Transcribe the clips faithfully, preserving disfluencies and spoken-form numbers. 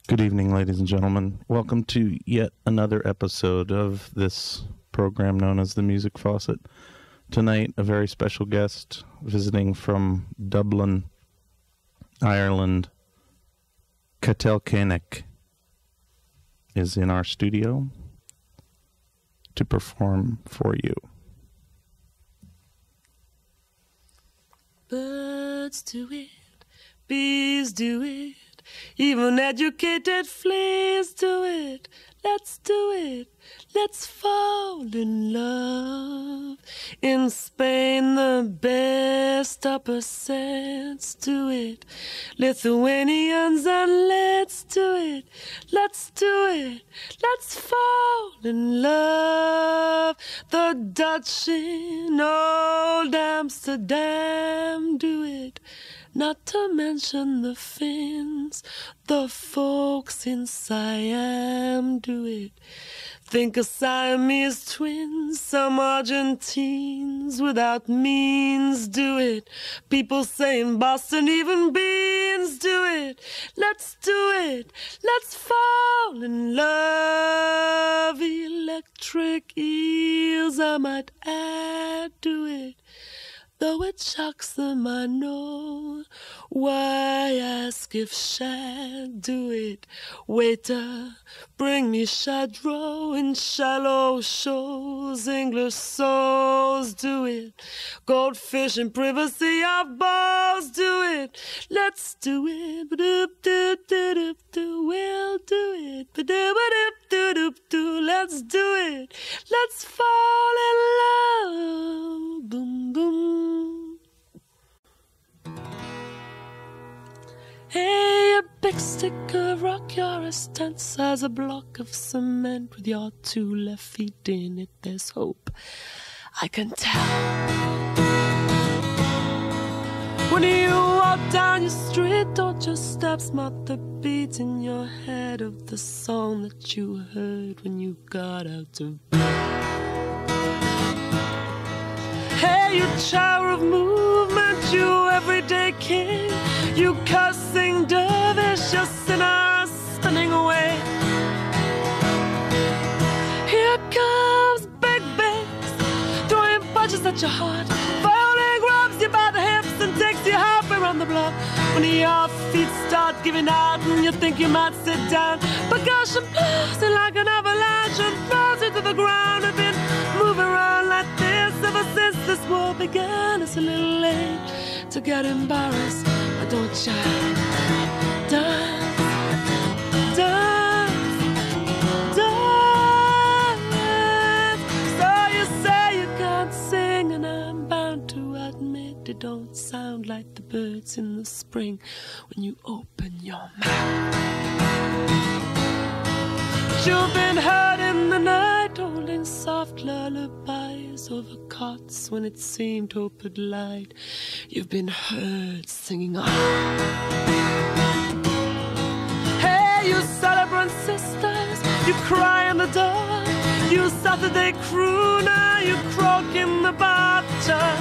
Good evening, ladies and gentlemen. Welcome to yet another episode of this program known as The Music Faucet. Tonight, a very special guest visiting from Dublin, Ireland, Cathal Koenig, is in our studio to perform for you. Birds do it, bees do it, even educated fleas do it. Let's do it, let's fall in love. In Spain, the best upper sets do it. Lithuanians, and let's do it, let's do it, let's fall in love. The Dutch in old Amsterdam do it. Not to mention the Finns, the folks in Siam do it. Think of Siamese twins, some Argentines without means do it. People say in Boston even beans do it. Let's do it, let's fall in love. Electric eels, I might add, do it. Though it shocks them, I know. Why ask if shad do it? Waiter, bring me Chadro in shallow shoals. English souls do it. Goldfish in privacy of balls do it. Let's do it. Ba-doop-doop-doop-doop-doo. We'll do it. Ba-doop-doop-doop-doop-doo. Let's do it. Let's fall in love. Boom, boom. Hey, a big stick of rock, you're as dense as a block of cement. With your two left feet in it, there's hope, I can tell. When you walk down your street, don't your steps mark the beat in your head of the song that you heard when you got out of bed. Hey, you tower of movement, you everyday king, you cussing dervish, your sinner spinning away. Here comes Big Bass, throwing punches at your heart, falling, grabs you by the hips and takes you halfway around the block. When your feet start giving out and you think you might sit down, percussion blows in like an avalanche and throws you to the ground. I've been moving around like this ever since this war began. It's a little late to get embarrassed, but don't shy. Dance, dance, dance. So you say you can't sing, and I'm bound to admit it don't sound like the birds in the spring when you open your mouth. You've been hurt in the night, holding soft lullabies over cots when it seemed hope had lied. You've been heard singing on. Hey, you celebrant sisters, you cry in the dark. You Saturday crooner, you croak in the bathtub.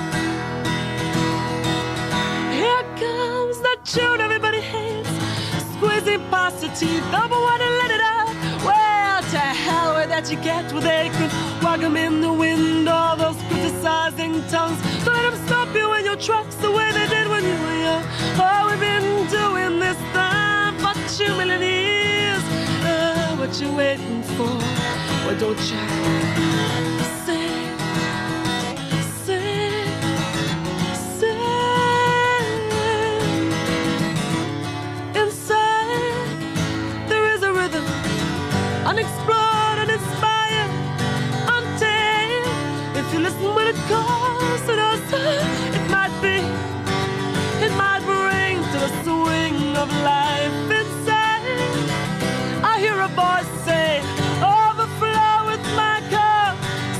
Here comes that tune everybody hates, squeezing past your teeth, over what and let it out. Well, to hell with that you get where they could wag them in the wind, all those criticizing tongues. Don't let them stop you in your tracks the way they did when you were young. Oh, we've been doing this thing for two million years. Uh, what you waiting for? Well, don't you sing, sing, sing. Inside there is a rhythm, unexplored, uninspired, untamed. If you listen when it calls to us, it might be, it might bring to the swing of life inside. I hear a voice say, overflow with my cup,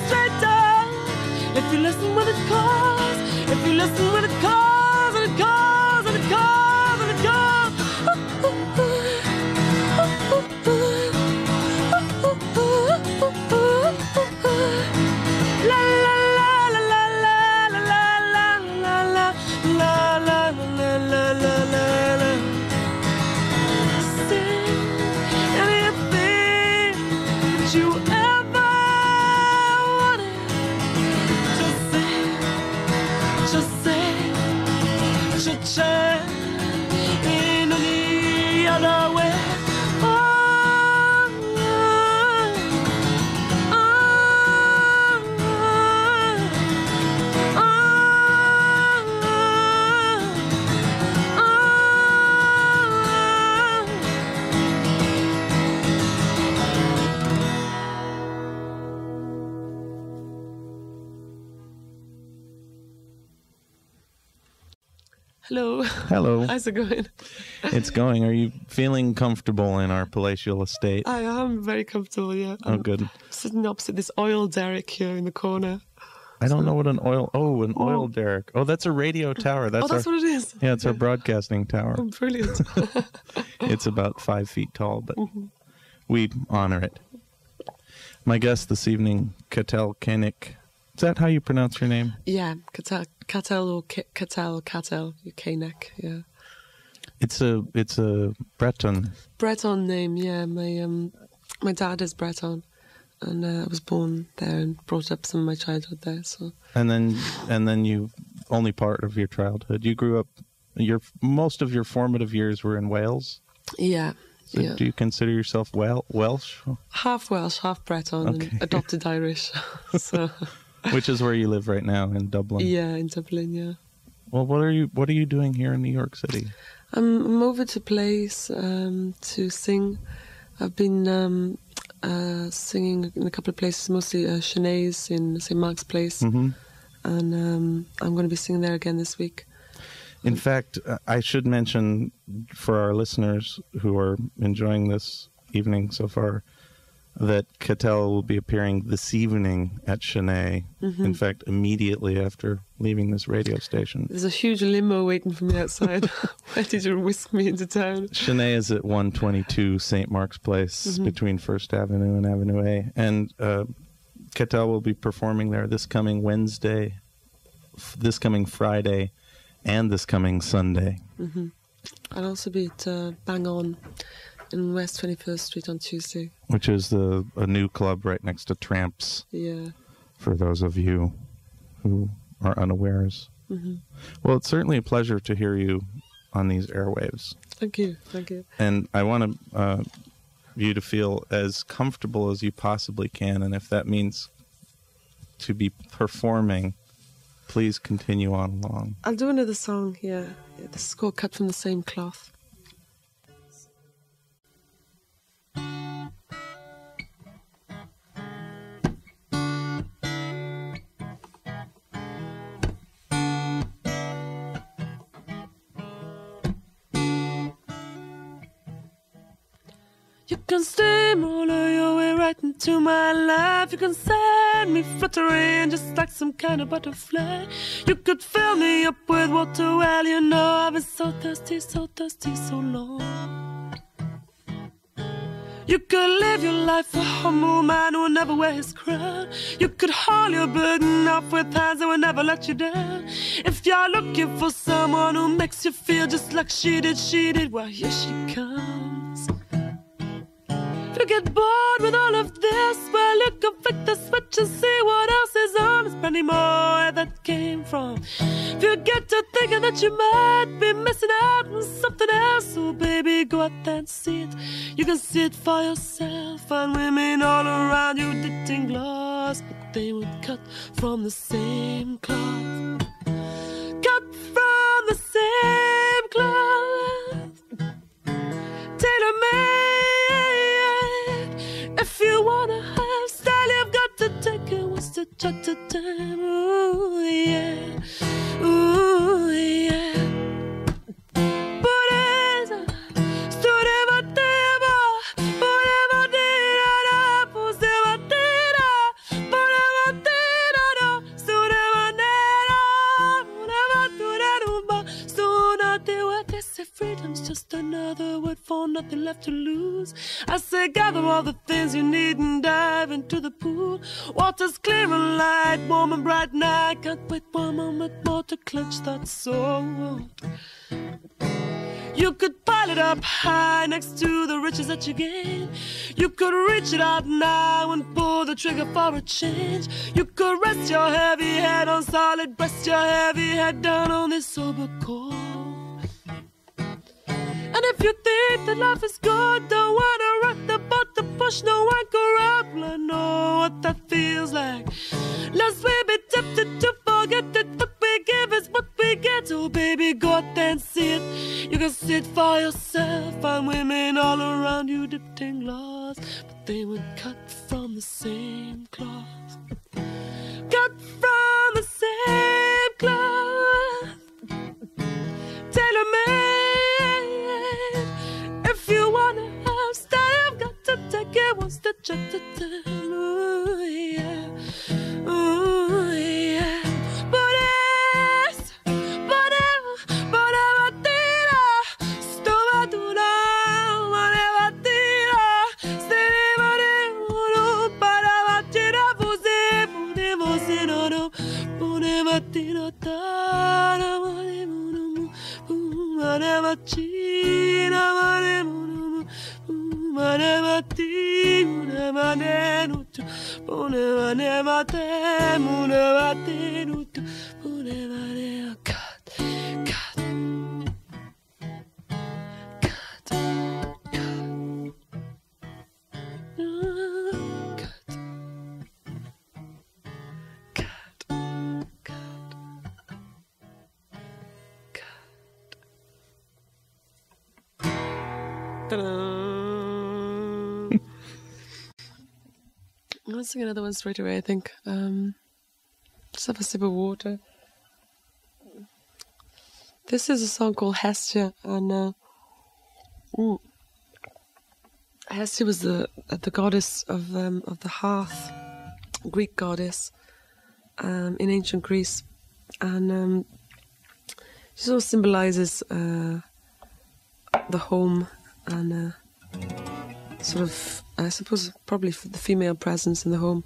Hello. Hello. How's it going? It's going. Are you feeling comfortable in our palatial estate? I am very comfortable, yeah. Oh, I'm good. sitting opposite this oil derrick here in the corner. I don't know what an oil... Oh, an oil derrick. Oh, that's a radio tower. That's oh, that's our, what it is. Yeah, it's our broadcasting tower. Oh, brilliant. It's about five feet tall, but mm-hmm. we honor it. My guest this evening, Ketel Koenig. Is that how you pronounce your name? Yeah, Ketel, Ketel or K- Ketel, Ketel, Koenig, yeah. It's a it's a Breton. Breton name, yeah. My um, my dad is Breton, and uh, I was born there and brought up some of my childhood there. So. And then and then you only part of your childhood. You grew up. Your most of your formative years were in Wales. Yeah. So yeah. Do you consider yourself well Welsh? Half Welsh, half Breton, Okay. and adopted Irish. So. Which is where you live right now, in Dublin. Yeah, in Dublin. Yeah. Well, what are you what are you doing here in New York City? I'm, I'm over to plays um, to sing. I've been um, uh, singing in a couple of places, mostly uh, Sinead's in Saint Mark's Place, Mm-hmm. and um, I'm going to be singing there again this week. In fact, uh, I should mention for our listeners who are enjoying this evening so far that Ketel will be appearing this evening at Sinead. Mm-hmm. In fact, immediately after leaving this radio station. There's a huge limo waiting for me outside, ready to whisk me into town. Sinead is at one twenty-two Saint Mark's Place, Mm-hmm. between First Avenue and Avenue A. And uh, Ketel will be performing there this coming Wednesday, f- this coming Friday, and this coming Sunday. Mm-hmm. I'll also be at uh, Bang On in West twenty-first Street on Tuesday. Which is the a new club right next to Tramps, Yeah. for those of you who are unawares. Mm-hmm. Well, it's certainly a pleasure to hear you on these airwaves. Thank you. Thank you. And I want to, uh, you to feel as comfortable as you possibly can. And if that means to be performing, please continue on along. I'll do another song, yeah. This is called Cut from the Same Cloth. You can steamroller your way right into my life. You can send me fluttering just like some kind of butterfly. You could fill me up with water. Well, you know I've been so thirsty, so thirsty, so long. You could live your life a humble man who will never wear his crown. You could haul your burden up with hands that will never let you down. If you're looking for someone who makes you feel just like she did, she did, well, here she comes. If you get bored with all of this, well, you can flick the switch and see what else is on. There's plenty more where that came from. If you get to thinking that you might be missing out on something else, oh baby, go out there and see it. You can see it for yourself. Find women all around you knitting gloves, but they would cut from the same cloth. Cut from the same cloth. Tailor-made. If you wanna have style, you've got to take it one step at a time. Ooh, yeah. Ooh, yeah. Pureza, studevateva, purevatira, pusevatira, purevatira, studevanera, purevaturerumba, sunatewate, say freedom's just another word for nothing left to lose. I say gather all the things you need and dive into the pool. Water's clear and light, warm and bright night. Can't wait one moment more to clutch that soul. You could pile it up high next to the riches that you gain. You could reach it out now and pull the trigger for a change. You could rest your heavy head on solid, rest your heavy head down on this sober core. And if you think that life is good, don't wanna rock the boat to push no anchor up. I know what that feels like. Lest we be tempted to forget that what we give is what we get. Oh baby, go out there and see it. You can see it for yourself. Find women all around you dipped in gloss, but they would cut from the same cloth. Cut from the same cloth. wants to chat to them. Ooh, yeah. Ooh, yeah. But it's, but it, but I tira, stomatura, maneva tira, stene mare, para tira, você, pune você, no, no, pune tira, tara, mare, munu, maneva tira, mare, munu, maneva tira, mare, nutu, pune maneva te, maneva te, nutu, pune maneva cut, cut, cut, cut, cut, cut, cut. I'll sing another one straight away, I think. Um, just have a sip of water. This is a song called Hestia, and uh, mm, Hestia was the uh, the goddess of um, of the hearth, Greek goddess um, in ancient Greece, and um, she sort of symbolizes uh, the home and uh, sort of, I suppose, probably the female presence in the home.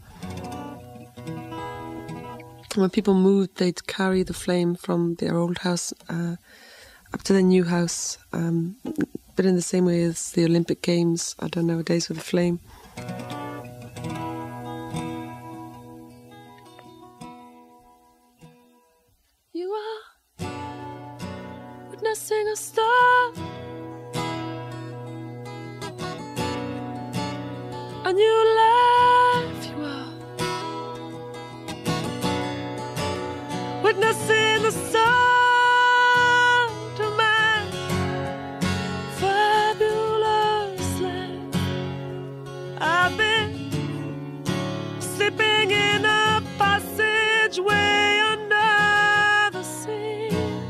When people moved, they'd carry the flame from their old house uh, up to their new house, um, but in the same way as the Olympic Games are done nowadays with a flame. You are witnessing a star, a new life you are. Witnessing the sound of my fabulous life. I've been sleeping in a passageway under the sea.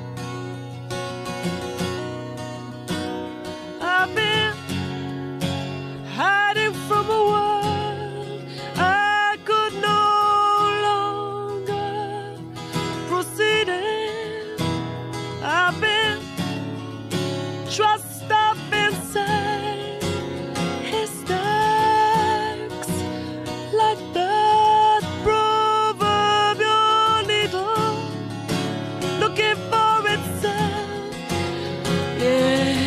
I've been hiding from a world I could no longer proceeding. I've been trussed up inside his stacks like that proverbial needle looking for itself. Yeah.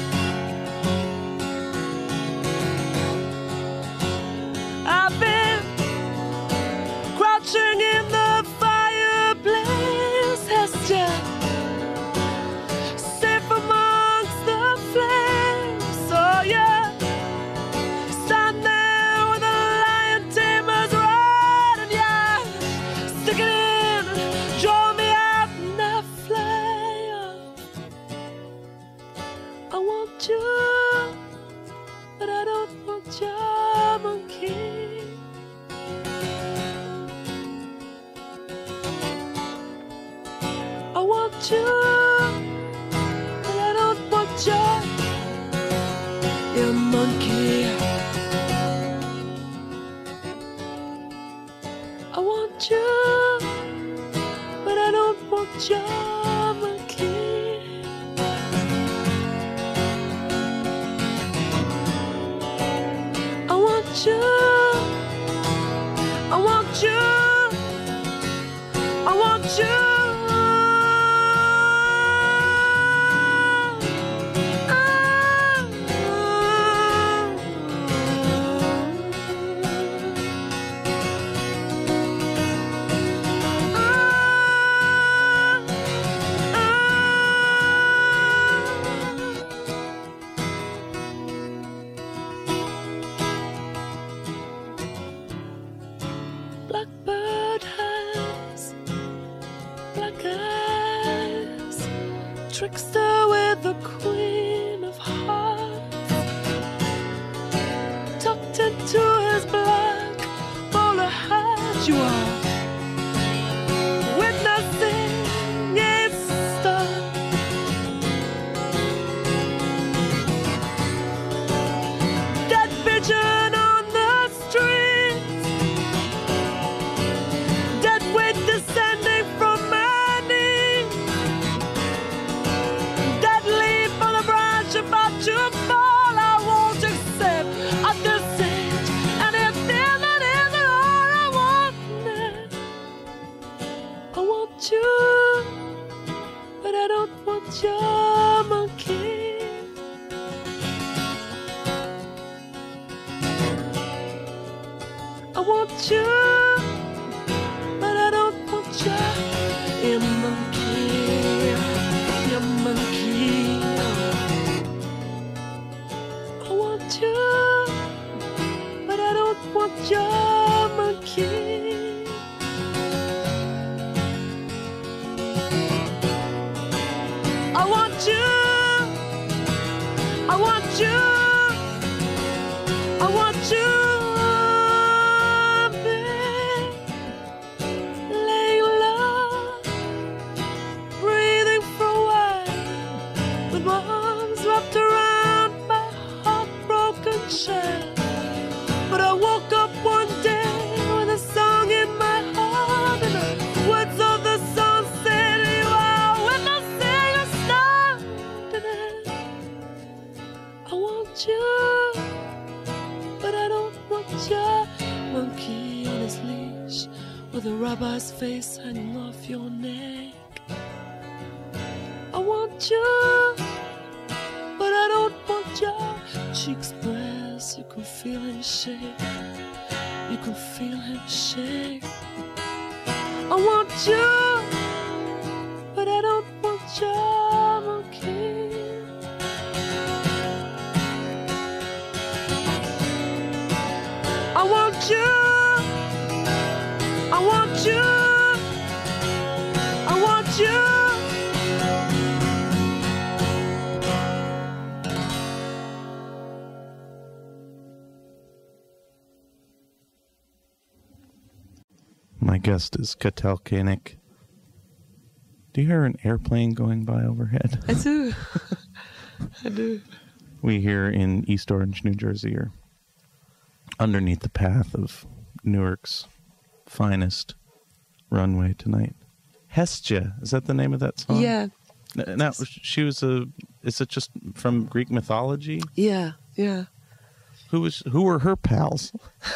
I've been crouching in the fireplace, Hestia, safe amongst the flames. Oh yeah, stand there with the lion tamers right, and yeah, stick it in, draw me out, and I fly off. I want you, but I don't want your monkey. I want you, but I don't want your, your monkey. I want you, but I don't want your monkey. I want you, I want you, I want you. Blackbird has black eyes, trickster with the queen of hearts, tucked into his black bowler hat. You are witnessing a star, that pigeon on want you, but I don't want you. You monkey, you monkey. I want you, but I don't want your monkey. I want you, I want you, I want you, babe. Laying low, breathing for a while, with my arms wrapped around my heartbroken shell. But I woke up one day with a song in my heart, and the words of the song said, you are with the singer star tonight. I want you, but I don't want your monkey on his leash, with a rabbi's face hanging off your neck. I want you, but I don't want your cheeks pressed. You can feel him shake, you can feel him shake. I want you, but I don't want your monkey. I want you, I want you, I want you. My guest is Ketel Koenig. Do you hear an airplane going by overhead? I do. I do. We here in East Orange, New Jersey, are underneath the path of Newark's finest runway tonight. Hestia, is that the name of that song? Yeah. N- Now, she was a. Is it just from Greek mythology? Yeah, yeah. Who was? Who were her pals?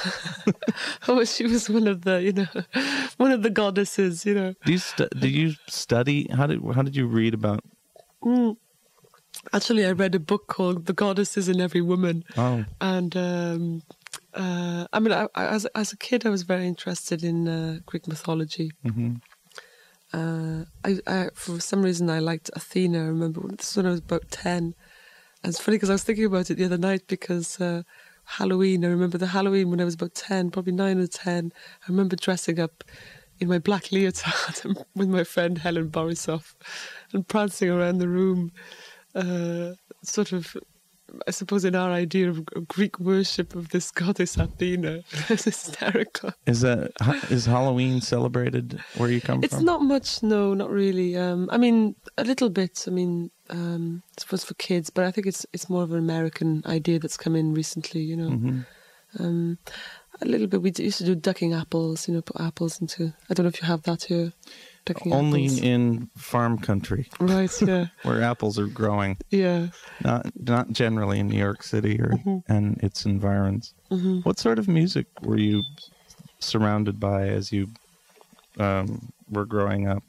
Oh, she was one of the, you know, one of the goddesses, you know. Do you stu- did you study? How did how did you read about? Mm. Actually, I read a book called "The Goddesses in Every Woman," Oh, and um, uh, I mean, I, I, as as a kid, I was very interested in uh, Greek mythology. hmm Uh, I, I, for some reason, I liked Athena. I remember this was when I was about ten. And it's funny because I was thinking about it the other night because uh, Halloween, I remember the Halloween when I was about ten, probably nine or ten. I remember dressing up in my black leotard with my friend Helen Borisov and prancing around the room, uh, sort of, I suppose, in our idea of Greek worship of this goddess Athena. It was hysterical. is that is Halloween celebrated where you come It's from? not much, no, not really. Um, I mean, a little bit. I mean, um, I suppose for kids, but I think it's it's more of an American idea that's come in recently. You know, hmm um, a little bit. We d- used to do ducking apples. You know, put apples into. I don't know if you have that here. Ducking Only apples. in farm country Right. Yeah. where apples are growing, Yeah. not not generally in New York City or Mhm. and its environs. Hmm. What sort of music were you surrounded by as you um, were growing up?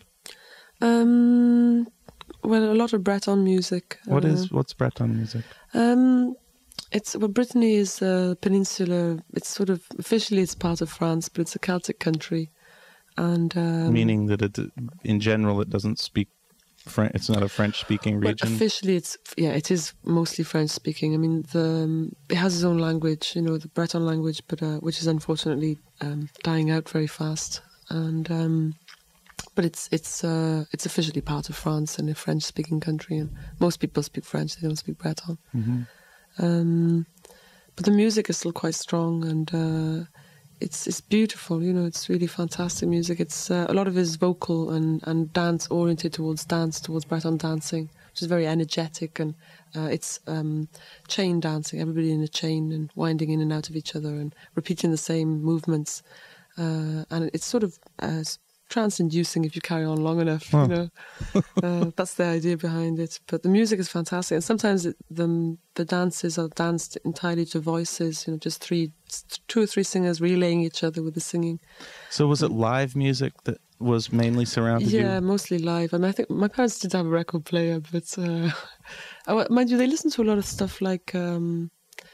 Um. Well, a lot of Breton music. What uh, is what's Breton music? Um, it's well, Brittany is a peninsula. It's sort of officially it's part of France, but it's a Celtic country, and um, Meaning that it, in general, it doesn't speak French. It's not a French-speaking well, region. officially, it's yeah, it is mostly French speaking. I mean, the um, it has its own language, you know, the Breton language, but uh, which is unfortunately um, dying out very fast, and. Um, But it's it's uh, it's officially part of France and a French-speaking country, and most people speak French. They don't speak Breton. hmm Um, but the music is still quite strong, and uh, it's it's beautiful. You know, it's really fantastic music. It's uh, a lot of it is vocal and, and dance oriented towards dance, towards Breton dancing, which is very energetic, and uh, it's um, chain dancing. Everybody in a chain and winding in and out of each other and repeating the same movements, uh, and it's sort of uh, trance-inducing if you carry on long enough. Huh. You know, uh, that's the idea behind it. But the music is fantastic, and sometimes it, the the dances are danced entirely to voices. You know, just three, two or three singers relaying each other with the singing. So was it live music that was mainly surrounded Yeah, you? mostly live. I mean, I think my parents did have a record player, but uh, I- mind you, they listened to a lot of stuff like. Um,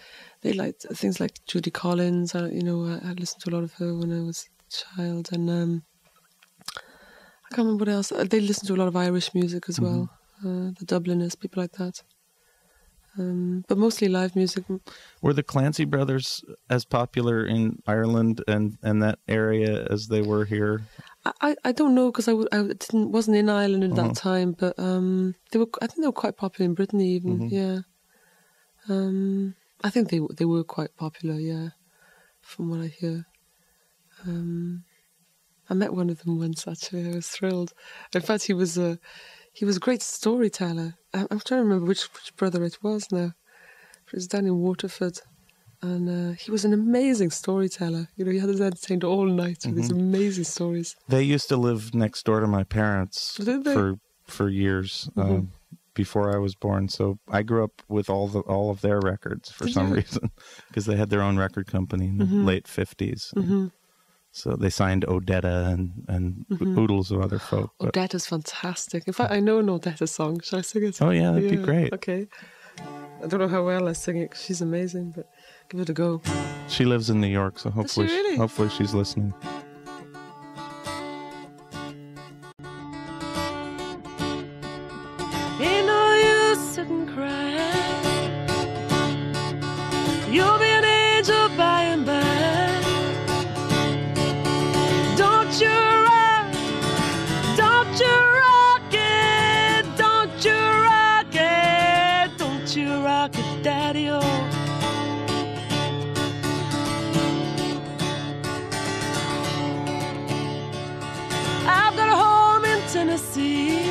they liked things like Judy Collins. I, you know, I, I listened to a lot of her when I was a child, and um, I can't remember what else. They listened to a lot of Irish music as well, mm-hmm. uh, the Dubliners, people like that. Um, but mostly live music. Were the Clancy brothers as popular in Ireland and, and that area as they were here? I, I don't know, because I, w- I didn't, wasn't in Ireland at uh-huh. that time, but um, they were. I think they were quite popular in Britain even, mm-hmm. yeah. Um, I think they they were quite popular, yeah, from what I hear. Um, I met one of them once, actually. I was thrilled. In fact, he was a he was a great storyteller. I'm, I'm trying to remember which which brother it was now. It was down in Waterford, and uh, he was an amazing storyteller. You know, he had us entertained all night with mm-hmm. these amazing stories. They used to live next door to my parents for for years mm-hmm. um, before I was born. So I grew up with all the all of their records for Did some you? reason, because they had their own record company in mm-hmm. the late fifties. Mm-hmm. So they signed Odetta and, and mm-hmm. oodles of other folk. But... Odetta's fantastic. In fact, I know an Odetta song. Shall I sing it? Oh, yeah, that'd yeah. be great. Okay. I don't know how well I sing it, 'cause she's amazing, but give it a go. She lives in New York, so hopefully, Does she really? hopefully she's listening. Ain't no use sit and cry. You'll be an angel by and by. Don't you rock, don't you rock it, don't you rock it, don't you rock it, Daddy-o. I've got a home in Tennessee.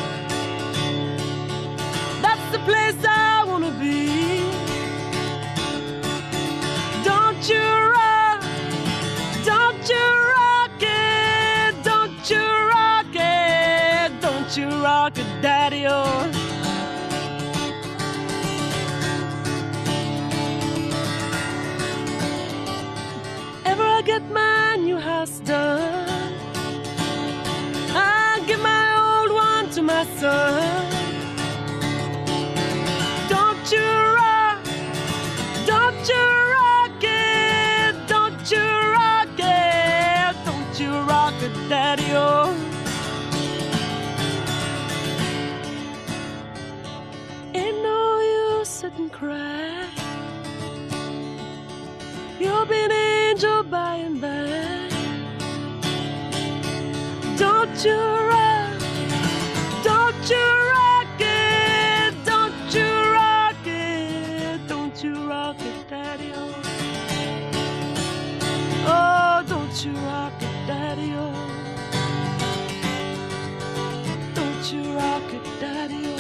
That's the place I wanna be. Don't you rock, don't you rock it, don't you rock it, don't you rock it, Daddy-o. Ever I get my new house done, I give my old one to my son. Don't you rock, don't you rock it, don't you rock it, don't you rock it, Daddy-o. Ain't no use sit and cry. You'll be an angel by and by. Don't you rock, don't you rock it, don't you rock it, don't you rock it, Daddy-o. Oh, don't you rock it, Daddy-o. Don't you rock it, Daddy-o.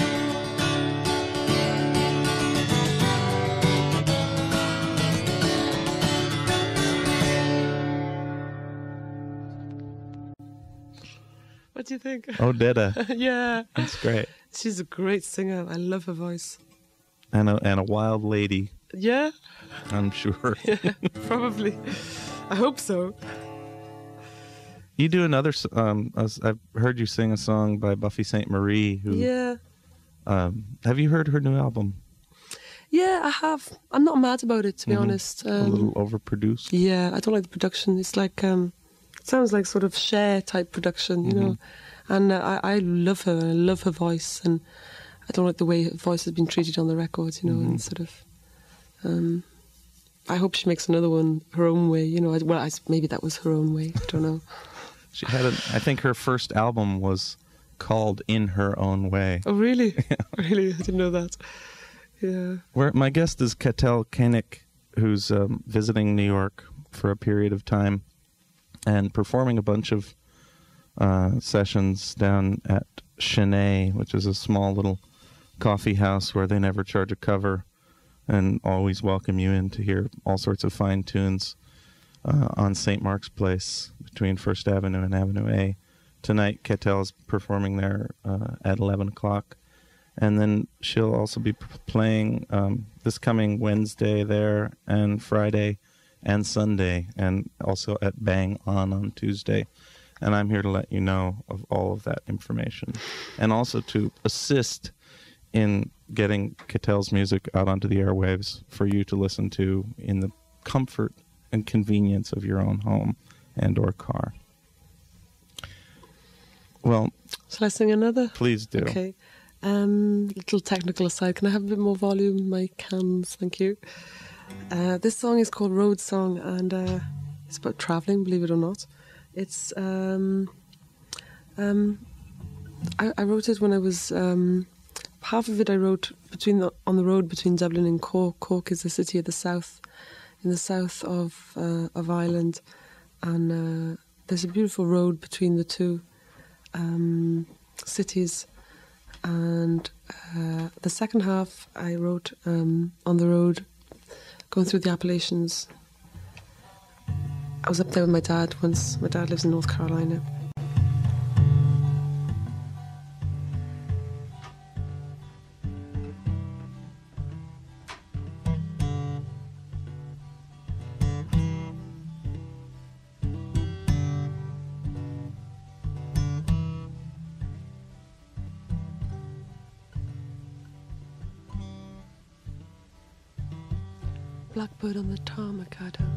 What do you think? Odetta. Yeah. That's great. She's a great singer. I love her voice. And a, and a wild lady. Yeah? I'm sure. Yeah, probably. I hope so. You do another, um, I've heard you sing a song by Buffy Sainte Marie. Who, yeah. Um, have you heard her new album? Yeah, I have. I'm not mad about it, to be mm-hmm. honest. Um, a little overproduced? Yeah, I don't like the production. It's like... Um, sounds like sort of Cher type production, you mm-hmm. know. And uh, I, I love her, and I love her voice, and I don't like the way her voice has been treated on the record, you know, mm-hmm. and sort of... Um, I hope she makes another one her own way, you know. I, well, I, maybe that was her own way, I don't know. She had a, I think her first album was called In Her Own Way. Oh, really? Yeah. Really? I didn't know that. Yeah. Where my guest is Ketel Koenig, who's um, visiting New York for a period of time and performing a bunch of uh, sessions down at Chenet, which is a small little coffee house where they never charge a cover and always welcome you in to hear all sorts of fine tunes uh, on Saint Mark's Place between First Avenue and Avenue A. Tonight, Ketel is performing there uh, at eleven o'clock. And then she'll also be p- playing um, this coming Wednesday there and Friday and Sunday, and also at Bang On on Tuesday. And I'm here to let you know of all of that information. And also to assist in getting Cattell's music out onto the airwaves for you to listen to in the comfort and convenience of your own home and or car. Well, shall I sing another? Please do. Okay. Um, little technical aside, can I have a bit more volume in my cans? Thank you. Uh, this song is called Road Song, and uh, it's about travelling, believe it or not. It's um, um, I, I wrote it when I was um, half of it I wrote between the, on the road between Dublin and Cork. Cork is a city of the south, in the south of uh, of Ireland, and uh, there's a beautiful road between the two um, cities. And uh, the second half I wrote um, on the road, going through the Appalachians. I was up there with my dad once. My dad lives in North Carolina. Blackbird on the tarmac, Adam.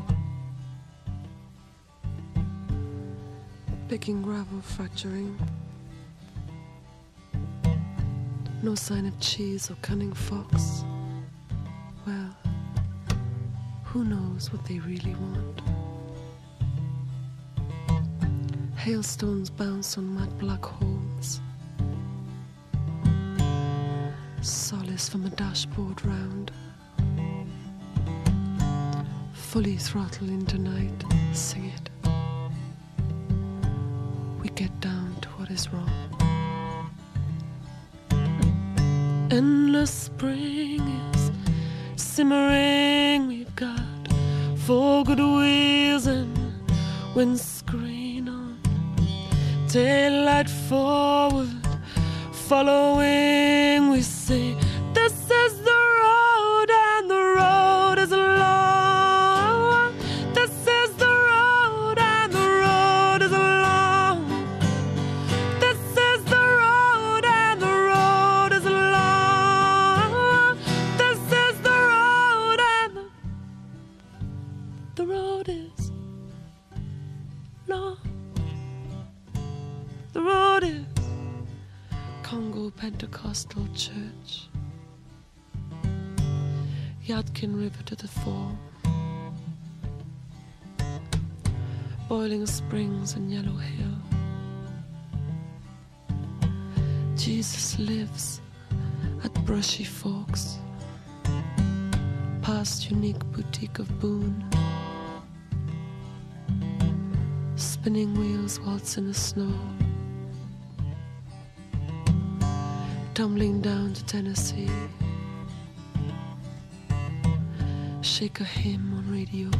Picking gravel, fracturing. No sign of cheese or cunning fox. Well, who knows what they really want? Hailstones bounce on mud black holes. Solace from a dashboard round. Fully throttle into night, sing it. We get down to what is wrong. Endless spring is simmering. We've got four good wheels and windscreen on. Daylight forward, following. We say, this is the road, and the road is long. Pentecostal church, Yadkin River to the fore, boiling springs and Yellow Hill. Jesus lives at Brushy Forks, past unique boutique of Boone. Spinning wheels waltz in the snow, tumbling down to Tennessee. Shake a hymn on radio.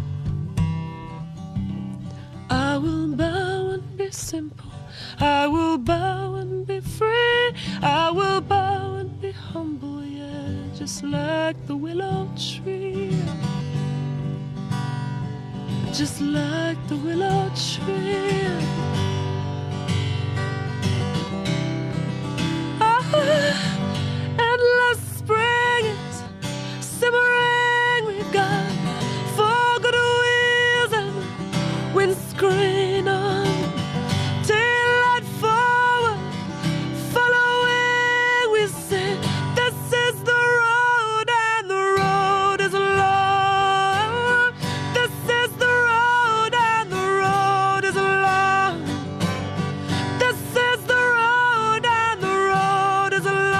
I will bow and be simple. I will bow and be free. I will bow and be humble, yeah, just like the willow tree. Just like the willow tree. Endless spring is simmering. We've got four good wheels and windscreen on. Daylight forward, following. We say, this is the road, and the road is long. This is the road, and the road is long. This is the road, and the road is long.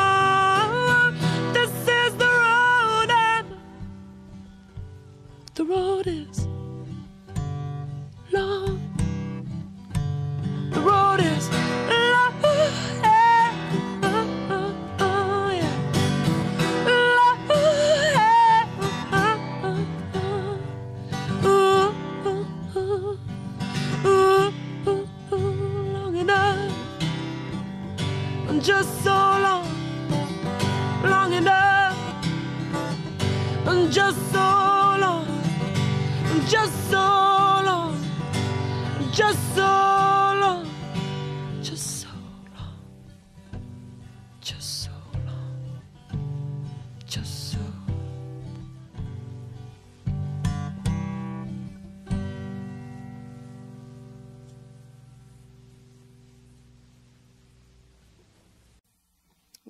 The road is long. The road is long. Yeah. Long enough. Just so long. Long enough. Just so long. Just so long, just so long, just so long, just so long.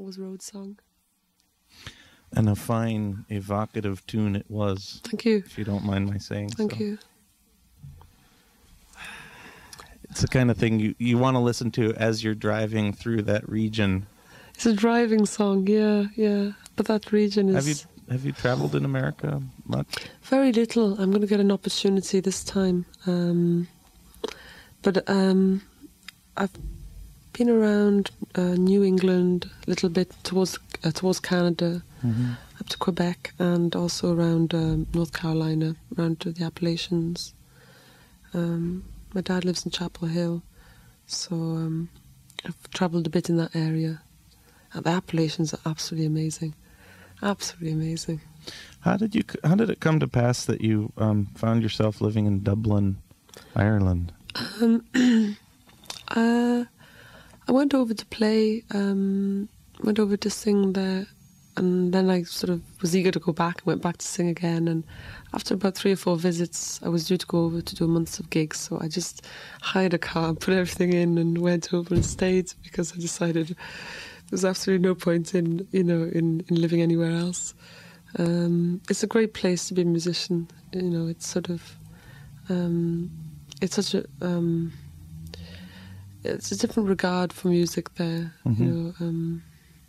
was Road Song. And a fine, evocative tune it was. Thank you. If you don't mind my saying so. Thank you. It's the kind of thing you, you want to listen to as you're driving through that region. It's a driving song, yeah, yeah. But that region is... Have you have you traveled in America much? Very little. I'm going to get an opportunity this time. Um, but um, I've been around uh, New England a little bit towards uh, towards Canada, mm-hmm. up to Quebec, and also around um, North Carolina, around to the Appalachians. Um, my dad lives in Chapel Hill, so um, I've travelled a bit in that area. And the Appalachians are absolutely amazing, absolutely amazing. How did you? How did it come to pass that you um, found yourself living in Dublin, Ireland? Um, uh, I went over to play, um, went over to sing there, and then I sort of was eager to go back and went back to sing again. And after about three or four visits, I was due to go over to do months of gigs, so I just hired a car, put everything in, and went over and stayed because I decided there's absolutely no point in, you know, in, in living anywhere else. Um, it's a great place to be a musician. You know, it's sort of, um, it's such a, um, it's a different regard for music there. Mm-hmm. You know, um,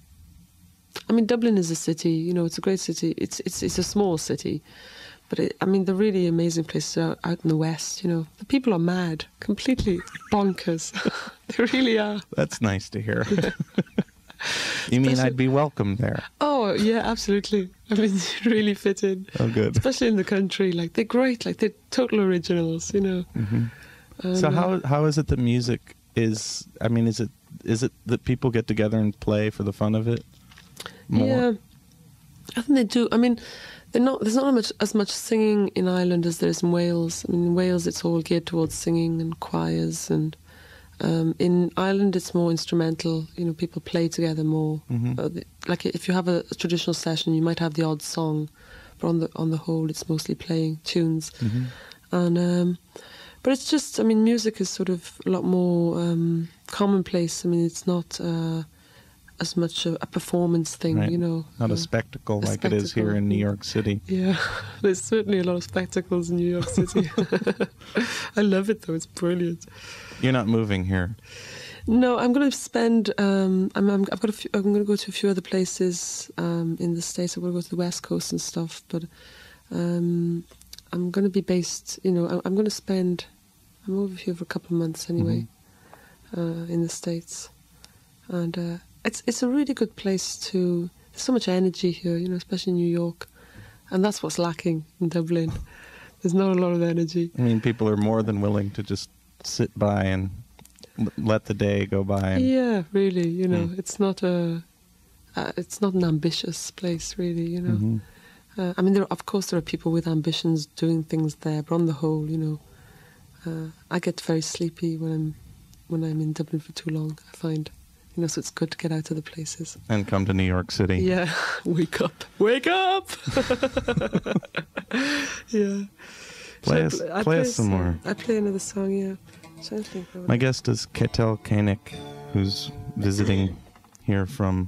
I mean, Dublin is a city. You know, it's a great city. It's it's it's a small city, but it, I mean, the really amazing places are out in the west. You know, the people are mad, completely bonkers. They really are. That's nice to hear. You mean Especially, I'd be welcome there? Oh, yeah, absolutely. I mean, you really fit in. Oh, good. Especially in the country. Like, they're great. Like, they're total originals, you know. Mm-hmm. Um, so how how is it that music is, I mean, is it is it that people get together and play for the fun of it more? Yeah, I think they do. I mean, they're not, there's not much, as much singing in Ireland as there is in Wales. I mean, in Wales, it's all geared towards singing and choirs and... Um, in Ireland, it's more instrumental. You know, people play together more. Mm-hmm. Uh, the, like if you have a, a traditional session, you might have the odd song, but on the on the whole, it's mostly playing tunes. Mm-hmm. And um, but it's just, I mean, music is sort of a lot more um, commonplace. I mean, it's not uh, as much a, a performance thing. Right. You know, not uh, a spectacle a like spectacle. It is here in New York City. Yeah, there's certainly a lot of spectacles in New York City. I love it though; it's brilliant. You're not moving here. No, I'm going to spend. Um, I'm, I'm. I've got a few. I'm going to go to a few other places um, in the States. I'm going to go to the West Coast and stuff. But um, I'm going to be based. You know, I, I'm going to spend. I'm over here for a couple of months anyway, mm-hmm. uh, in the States, and uh, it's it's a really good place to. There's so much energy here, you know, especially in New York, and that's what's lacking in Dublin. There's not a lot of energy. I mean, people are more than willing to just sit by and l- let the day go by. And yeah, really, you know, mm. it's not a, uh, it's not an ambitious place, really, you know. Mm-hmm. Uh, I mean, there, of course, there are people with ambitions doing things there, but on the whole, you know, uh, I get very sleepy when I'm when I'm in Dublin for too long. I find, you know, so it's good to get out of the places and come to New York City. Yeah, wake up, wake up. Yeah. Play us, play, play play us some more. I play another song, yeah. I think My guest is Ketel Koenig, who's visiting here from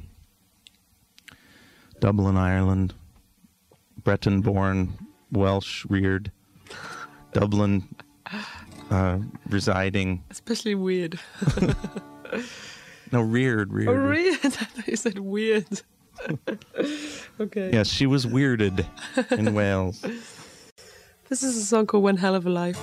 Dublin, Ireland. Breton-born, Welsh-reared, Dublin uh, residing. Especially weird. No, reared, reared. Oh, reared? I thought you said weird. Okay. Yes, she was weirded in Wales. This is a song called One Hell of a Life.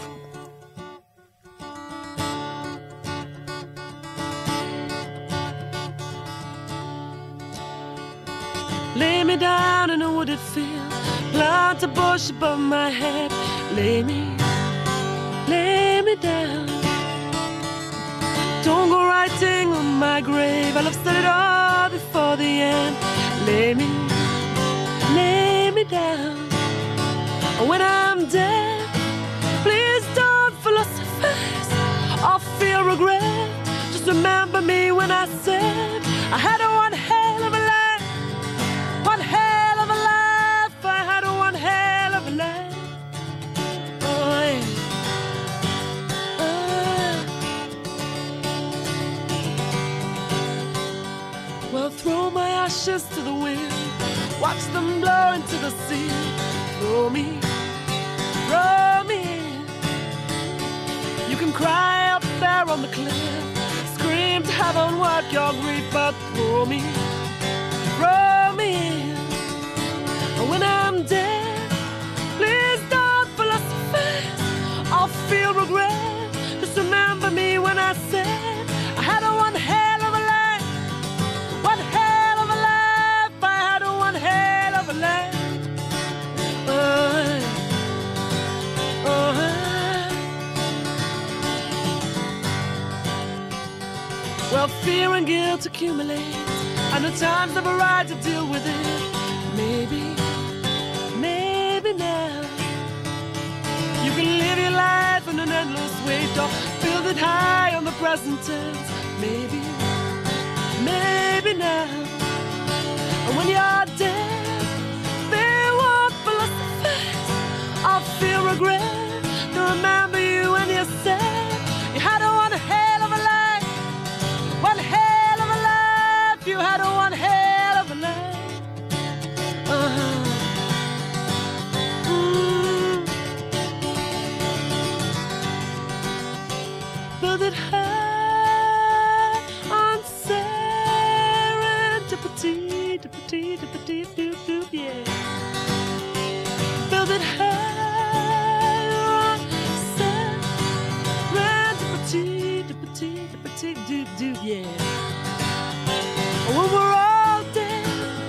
Lay me down in a wooded field, plant a bush above my head. Lay me, lay me down. Don't go writing on my grave, I'll have said it all before the end. Lay me, lay me down. When I'm dead, please don't philosophize or feel regret. Just remember me when I said I had a one hell of a life, one hell of a life. I had a one hell of a life. Oh, yeah. Oh. Well, throw my watch them blow into the sea. Throw me, throw me. You can cry up there on the cliff, scream to heaven, work your grief, but throw me, throw me. When I'm dead, please don't philosophize. I'll feel regret. Just remember me when I said I had a one hell of a life, one hell of a life. I had a one hell of a life. Uh, uh. Well, fear and guilt accumulate, and the times never right to deal with it. Maybe, maybe now you can live your life in an endless wait, or build it high on the present tense. Maybe, maybe now. And when you're dead, they won't philosophize. I'll feel regret to remember you when you said you had a one hell of a life, one hell of a life. You had a one hell of a life. Uh-huh. Mm. Build it high on serendipity, dipity, dipity, doop, doop, yeah. Build it high on serendipity, dipity, dipity, doop, doop, yeah. When we're all dead,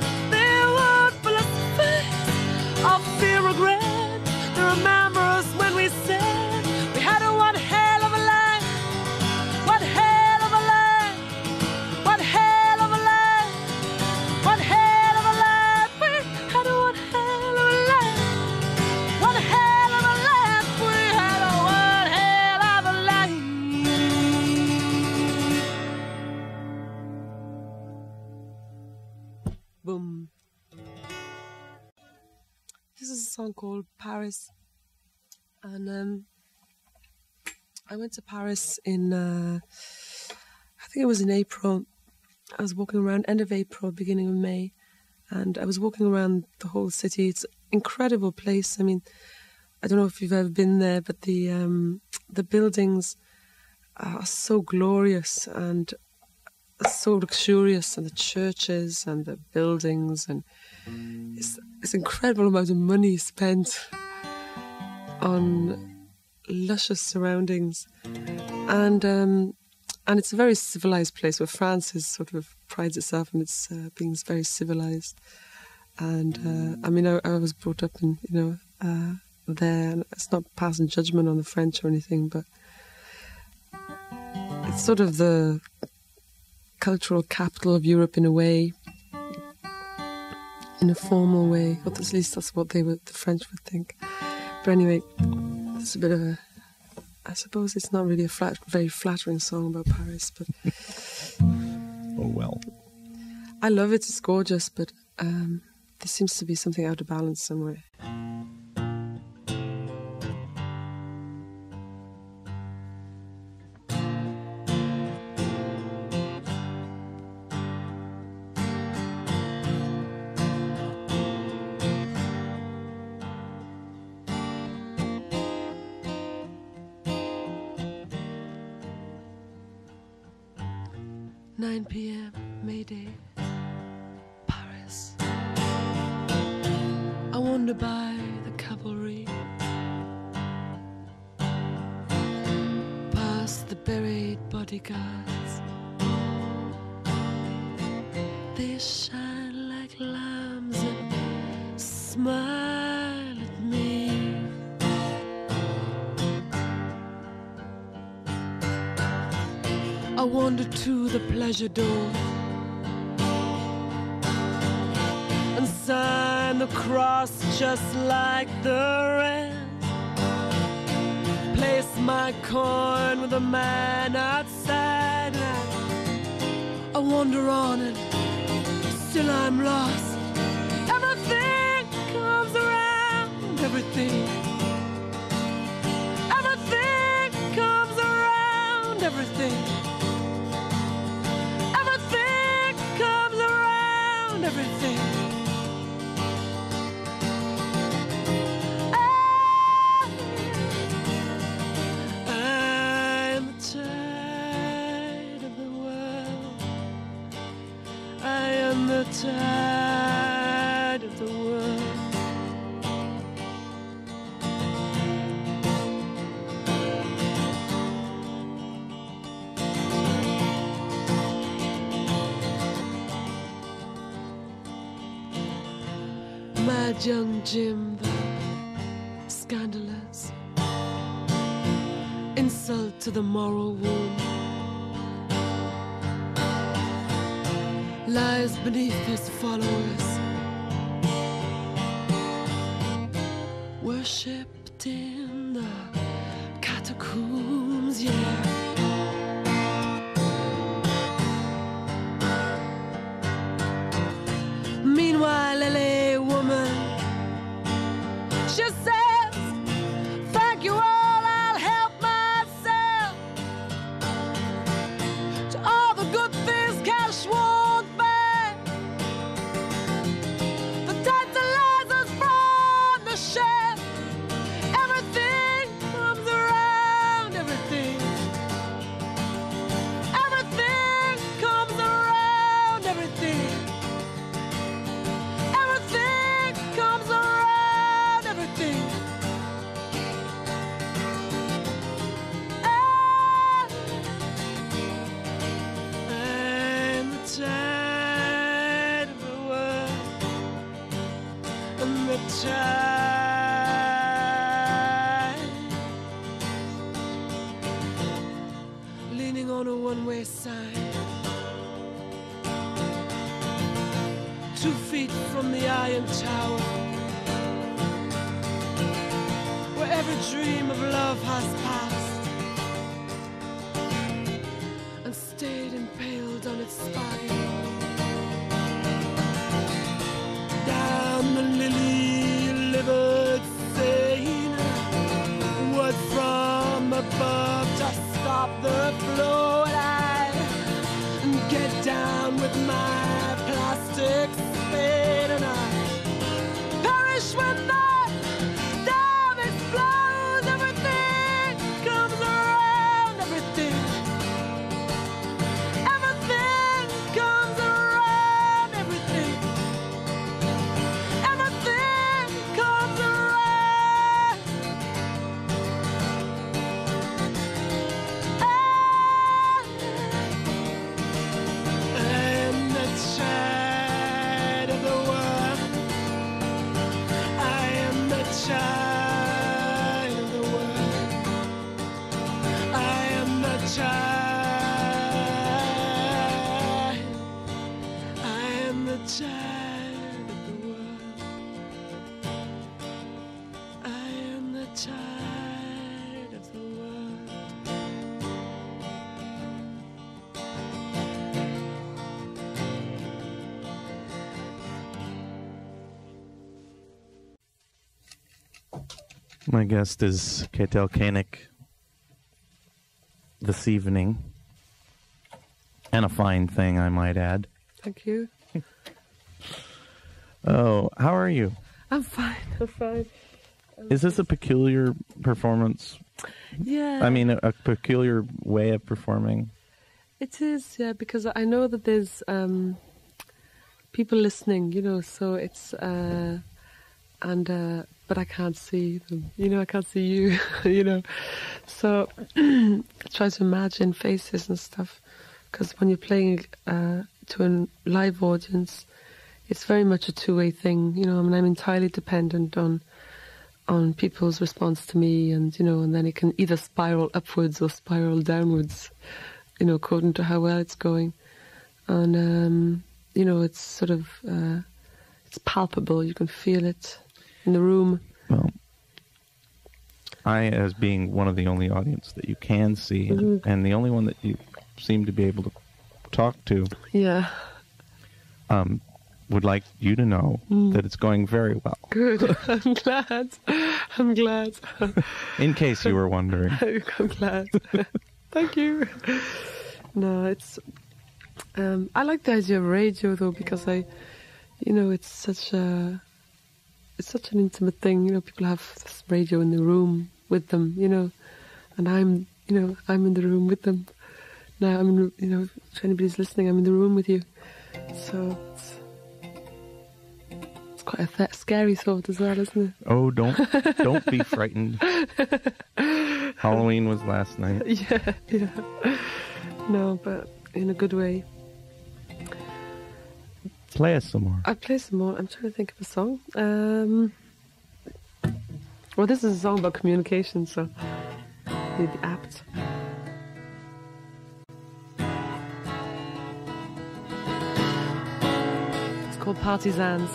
I'll feel regret to remember us when we said we had a one hell of a life, one hell of a life, one hell of a life, one hell of a life. We had a one hell of a life, one hell of a life. We had a one hell of a life. Boom. This is a song called Paris, and um, I went to Paris in, uh, I think it was in April. I was walking around, end of April, beginning of May, and I was walking around the whole city. It's an incredible place. I mean, I don't know if you've ever been there, but the um, the buildings are so glorious and so luxurious, and the churches and the buildings, and it's, it's incredible amount of money spent on luscious surroundings, and um, and it's a very civilized place, where France is sort of prides itself in its uh, being very civilized. And uh, I mean, I, I was brought up in, you know, uh, there, and it's not passing judgment on the French or anything, but it's sort of the cultural capital of Europe in a way, in a formal way. Or at least that's what they would, the French would think. But anyway, it's a bit of a, I suppose it's not really a flat, very flattering song about Paris, but oh well. I love it. It's gorgeous, but um, there seems to be something out of balance somewhere. nine p m Mayday, Paris. I wander by the cavalry, past the buried bodyguards. They shine like lambs and smile at me. I wander to the pleasure door and sign the cross just like the rest. Place my coin with the man outside. I wander on and still I'm lost. Everything comes around, everything. Everything comes around, everything. Everything. tide of the world. Mad young Jim, the scandalous insult to the moral womb, lies beneath his followers, worshipped in the catacombs, yeah. Meanwhile, L A woman, she says, thank you all, I'll help myself to all the good things cash won't buy. The tantalizers from the chef, everything comes around, everything. Everything comes around, everything. Everything comes around, everything. And the tide of the world, and the tide, leaning on a one-way sign, two feet from the Iron Tower, where every dream of love has passed and stayed impaled on its spine. Down the lily-livered Seine, word from above to stop the flow, and I get down with my plastic spade, and I perish when the dam explodes. Everything comes around, everything. Everything comes around, everything. Everything comes around. And the tide of the world, I am the tide of the world, I am the tide, I am the tide of the world, I am the tide of the world. My guest is Ketel Koenig this evening, and a fine thing, I might add. Thank you. Oh, how are you? I'm fine, I'm fine. Is this a peculiar performance? Yeah. I mean, a, a peculiar way of performing? It is, yeah, because I know that there's um, people listening, you know, so it's, uh, and, uh, but I can't see them, you know, I can't see you, you know. So I try to imagine faces and stuff, because when you're playing uh, to a live audience, it's very much a two-way thing, you know. I mean, I'm entirely dependent on on people's response to me, and, you know, and then it can either spiral upwards or spiral downwards, you know, according to how well it's going. And, um, you know, it's sort of, uh, it's palpable, you can feel it in the room. Well, I, as being one of the only audience that you can see, Mm-hmm. and, and the only one that you seem to be able to talk to, Yeah. um, would like you to know Mm. that it's going very well. Good. I'm glad. I'm glad. In case you were wondering. I'm glad. Thank you. No, it's... Um, I like the idea of radio, though, because I... You know, it's such a... It's such an intimate thing. You know, people have this radio in the room with them, you know. And I'm, you know, I'm in the room with them. Now, I'm, in, you know, if anybody's listening, I'm in the room with you. So, it's, It's quite a th- scary thought as well, isn't it? Oh, don't don't be frightened. Halloween was last night. Yeah, yeah. No, but in a good way. Play us some more. I'll play some more. I'm trying to think of a song. Um, well, this is a song about communication, so it'd be apt. It's called Partisans.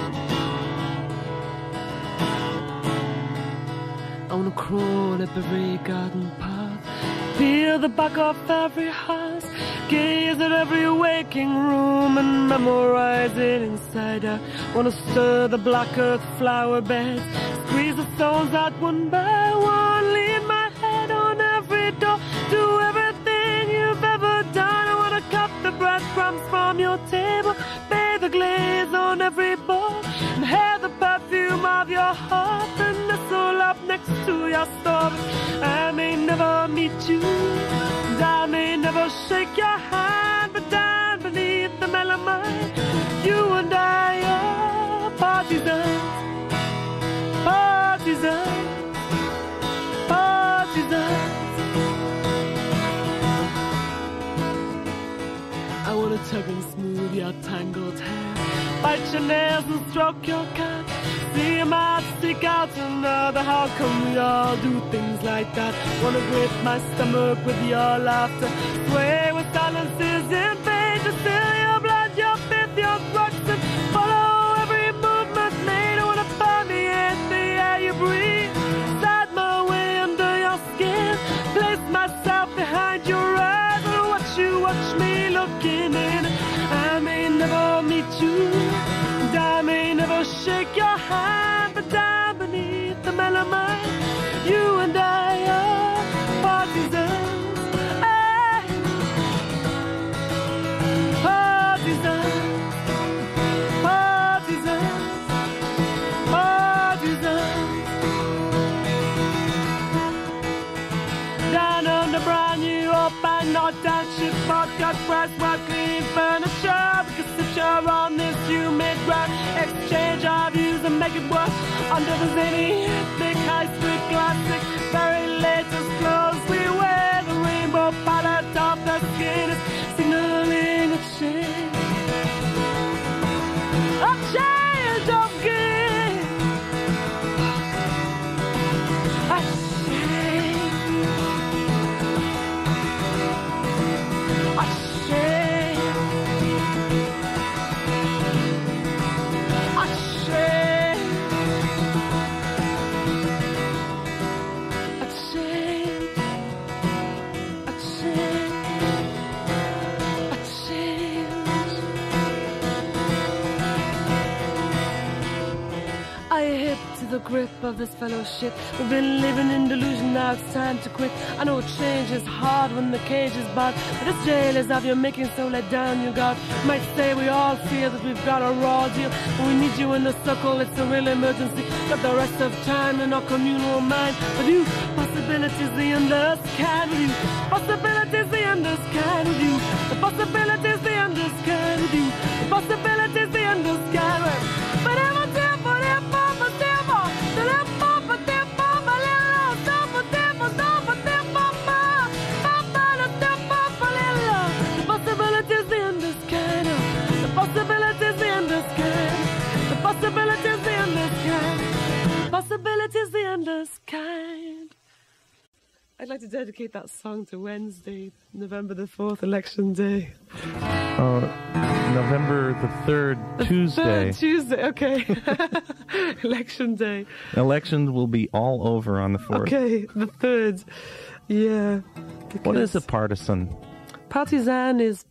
I wanna crawl up every garden path, peel the back off every house, gaze at every waking room and memorize it inside out. Wanna stir the black earth flower beds, squeeze the stones out one by one, lean my head on every door, do everything you've ever done. I wanna cut the breadcrumbs from your table, bathe the glaze on every bowl, inhale the perfume of your heart and nestle up next to your story. I may never meet you, and I may never shake your hand, but down beneath the melamine, you and I are partisans, partisans, partisans. I wanna tug and smooth your tangled hair, bite your nails and stroke your cat. See him out, stick out another. How come we all do things like that? Wanna grip my stomach with your laughter, sway with silences in vain, to still your blood, your fifth, your crux, and follow every movement made. I wanna permeate the air you breathe, slide my way under your skin, place myself behind your eyes, and watch you watch me looking in. I may never meet you, and I may never shake your hand, but down beneath the melamine, you and I are partisans, eh? Partisans, partisans, partisans. Down on the brand new open not township, cut price, white clean furniture, because if you're on this humid ground, exchange our views and make it work. Under the zany, thick high street classic, very latest clothes we wear, the rainbow palette of the skin is signaling a change, a change of gear, a change, a change, a change, a change, a change, a change. I hip to the grip of this fellowship. We've been living in delusion, now it's time to quit. I know change is hard when the cage is barred, but this jail is of your making, so let down your guard. You might say we all feel that we've got a raw deal, but we need you in the circle, it's a real emergency. Got the rest of time in our communal mind. With you, possibilities the endless can. With you, possibilities the endless can. With you, the possibilities the endless can. With you, the possibilities the endless can. But I'm a devil, devil, devil, devil, devil, the possibilities the endless can. The possibilities the endless can. The possibilities the endless can. Possibilities the endless kind. I'd like to dedicate that song to Wednesday, November the fourth, election day. Uh, November the third, The Tuesday. Third Tuesday, okay. Election day. Elections will be all over on the fourth. Okay, the third. Yeah. What is a because partisan? Partisan is,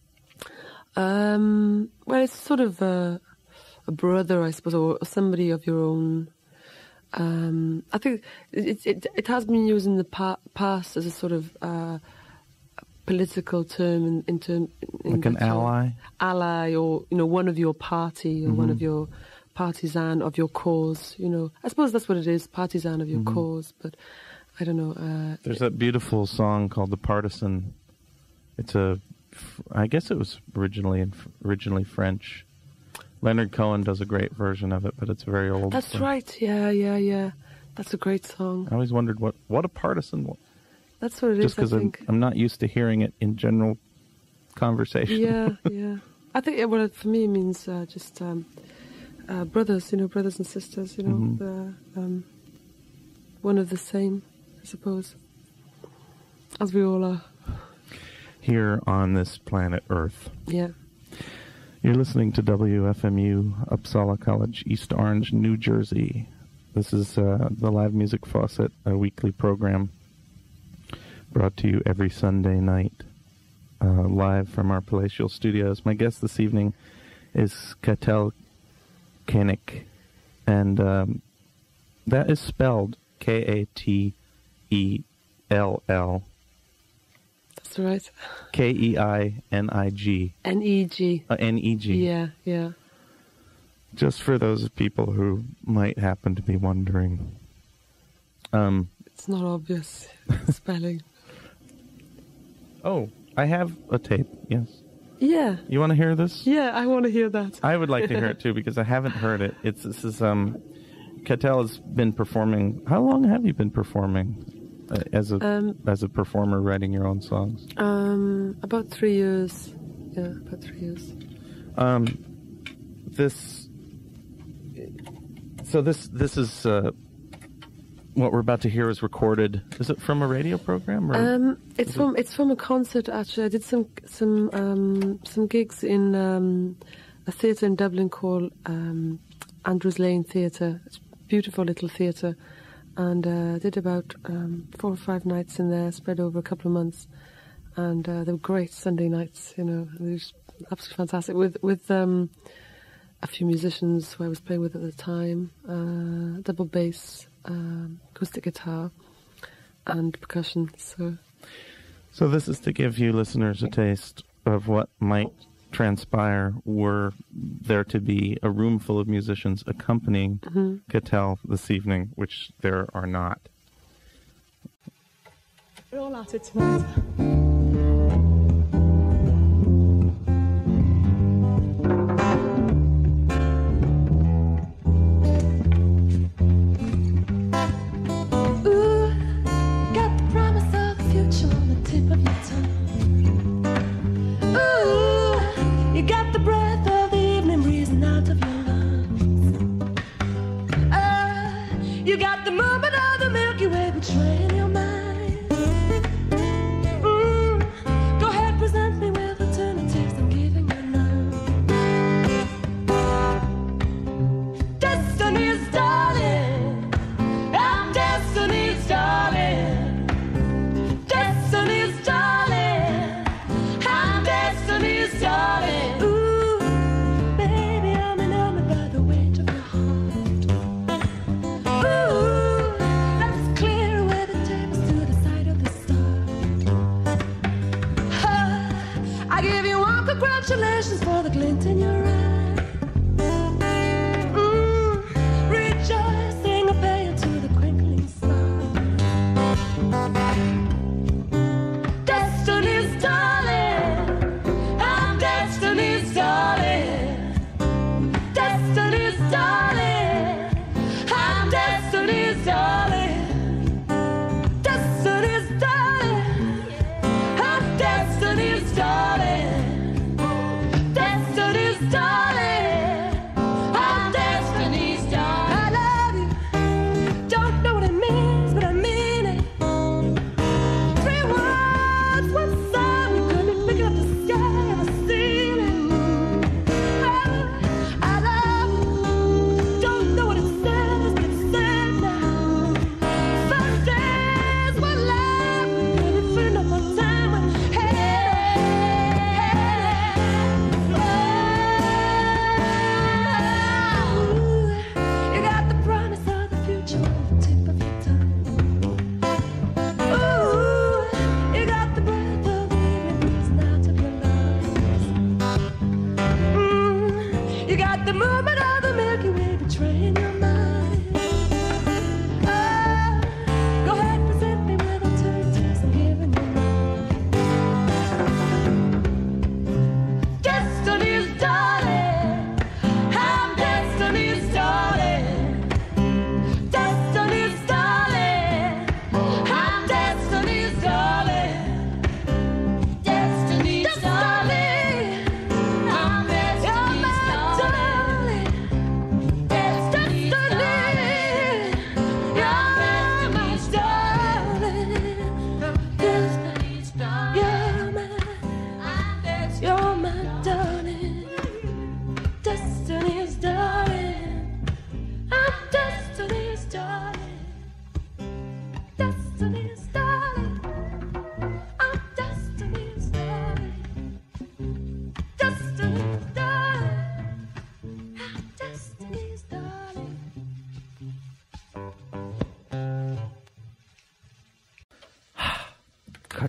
um, well, it's sort of a, a brother, I suppose, or somebody of your own. Um, I think it, it it has been used in the pa- past as a sort of uh, political term in, in term in Like an that sort of ally? ally, or you know, one of your party, or one of Mhm. your partisan of your cause. You know, I suppose that's what it is, partisan of your Mhm. cause. But I don't know. Uh, There's that beautiful song called "The Partisan." It's a, I guess it was originally originally French, Leonard Cohen does a great version of it, but it's very old. That's so. right. Yeah, yeah, yeah. That's a great song. I always wondered what, what a partisan was. That's what it Just is, I because I'm, think. I'm not used to hearing it in general conversation. Yeah, yeah. I think, yeah, well, it- for me, it means uh, just um, uh, brothers, you know, brothers and sisters, you know, Mhm. the, um, one of the same, I suppose, as we all are. Here on this planet Earth. Yeah. You're listening to W F M U, Uppsala College, East Orange, New Jersey. This is uh, the Live Music Faucet, a weekly program brought to you every Sunday night, uh, live from our palatial studios. My guest this evening is Ketel Koenig, and um, that is spelled K A T E L L That's right. K E I N I G. N E G. Uh, N E G. Yeah, yeah. Just for those people who might happen to be wondering. Um, It's not obvious spelling. oh, I have a tape, yes. Yeah, You want to hear this? yeah, I want to hear that. I would like to hear it too because I haven't heard it. It's This is, um, Ketel has been performing. How long have you been performing uh, as a Um, as a performer, writing your own songs? Um, about three years. Yeah, about three years. Um, this. So this this is uh, what we're about to hear is recorded. Is it from a radio program? Or Um, it's is from it's from a concert. Actually, I did some some um, some gigs in um, a theatre in Dublin called um, Andrews Lane Theatre. It's a beautiful little theatre, and uh, I did about um, four or five nights in there, spread over a couple of months, and uh, they were great Sunday nights. You know, and it was absolutely fantastic with with. Um, a few musicians who I was playing with at the time, uh, double bass, um, acoustic guitar, and percussion. So, So this is to give you listeners a taste of what might transpire were there to be a room full of musicians accompanying mm-hmm. Ketel this evening, which there are not. We're all at it tonight. Congratulations for the glint in your eye. Mm, rejoicing, I pay you to the crinkling sun. Destiny's darling, I'm Destiny's darling. Destiny's darling, I'm Destiny's darling. Destiny's darling, I'm Destiny's darling. Destiny's darling.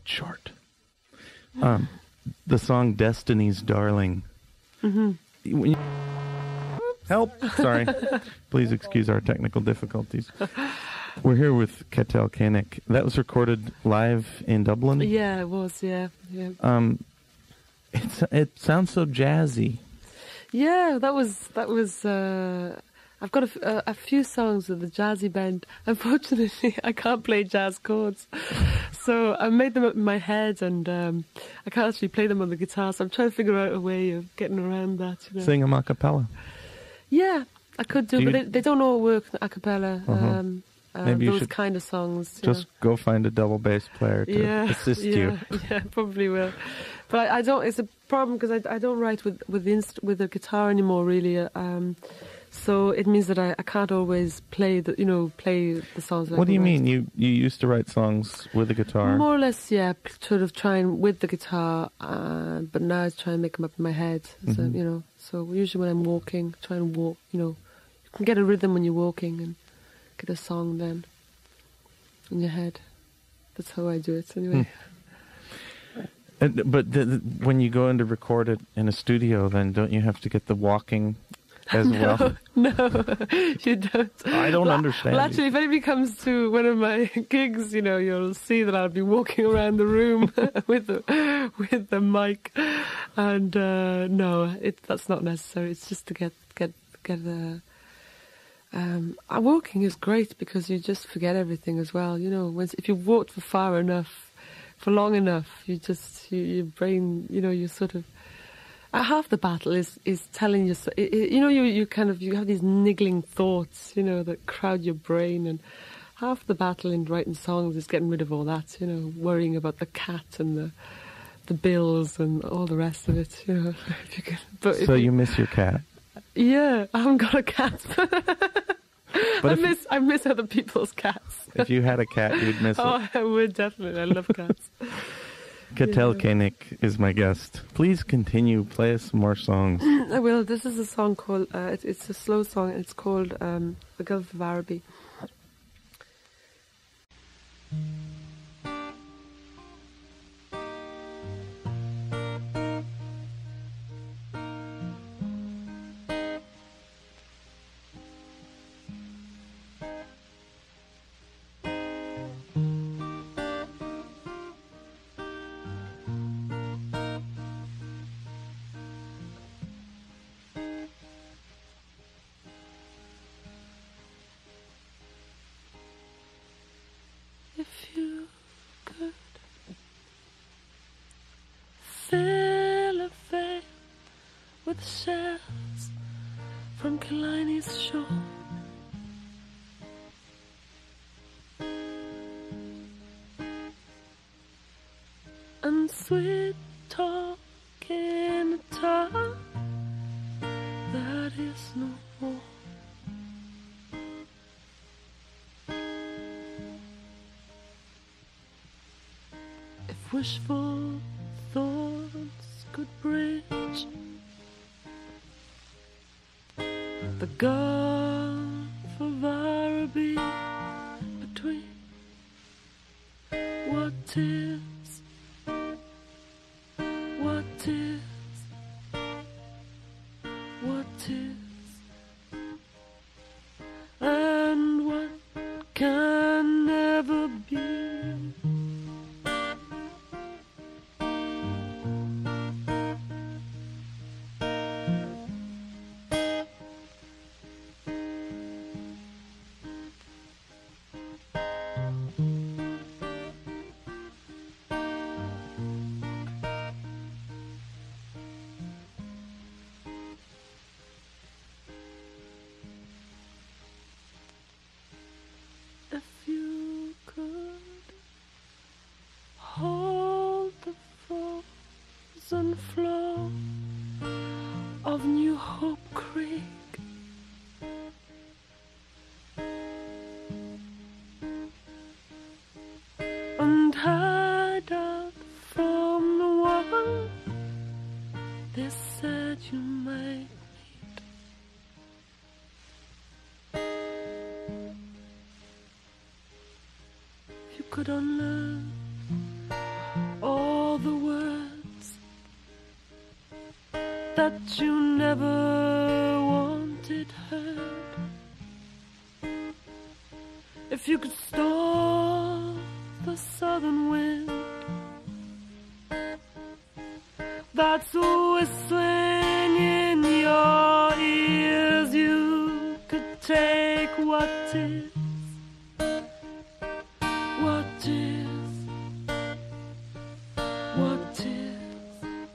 short. Um, the song "Destiny's Darling." Mm-hmm. When you- Help! Sorry. Please excuse our technical difficulties. We're here with Ketel Koenig. That was recorded live in Dublin. Yeah, it was. Yeah, yeah. Um, it's it sounds so jazzy. Yeah, that was that was. Uh, I've got a, f- a, a few songs with the jazzy band. Unfortunately, I can't play jazz chords, so I made them up in my head, and um, I can't actually play them on the guitar. So I'm trying to figure out a way of getting around that. You know? Sing them a cappella. Yeah, I could do, Do but you- they, they don't all work a cappella. Uh-huh. Um, uh, Maybe you those should kind of songs. you Just go find a double bass player to know. yeah, assist yeah, you. Yeah, probably will. But I, I don't. It's a problem because I, I don't write with with the inst- with the guitar anymore. Really. uh, Um, so it means that I, I can't always play the you know play the songs. Like What do you the mean? You you used to write songs with a guitar? More or less, yeah. p- Sort of trying with the guitar, uh, but now I try and make them up in my head. So Mhm. you know, so usually when I'm walking, try and walk. You know, you can get a rhythm when you're walking and get a song then in your head. That's how I do it anyway. And, but the, the, when you go in to record it in a studio, then don't you have to get the walking as no, well? no, you don't. I don't well, understand. Well, actually, if anybody comes to one of my gigs, you know, you'll see that I'll be walking around the room with the with the mic, and uh, no, it that's not necessary. It's just to get get get a. Um, uh, walking is great because you just forget everything as well. You know, once if you've walked for far enough, for long enough, you just you, your brain, you know, you sort of. Uh, half the battle is, is telling you, so- i- i- you know, you, you kind of, you have these niggling thoughts, you know, that crowd your brain, and half the battle in writing songs is getting rid of all that, you know, worrying about the cat and the the bills and all the rest of it, you know. If you can, but if So you miss your cat. yeah, I haven't got a cat. But I if, miss, I miss other people's cats. if you had a cat, you'd miss it. Oh, I would definitely. I love cats. Ketel yeah. Koenig is my guest. Please continue. Play us some more songs. I will. This is a song called, uh, it's, it's a slow song, and it's called um, The Gulf of Araby. If you could fill a veil with shells from Killine's shore, and sweet talk in a time that is no more. If wishful thoughts could bridge the Gulf of Araby between what is, what is, what is, and what can never be. If you could hold the frozen flow of New Hope Creek, and hide out from the one they said you might meet. If you could unlearn that you never wanted heard. If you could stop the southern wind that's whistling in your ears, you could take what is, what is, what is,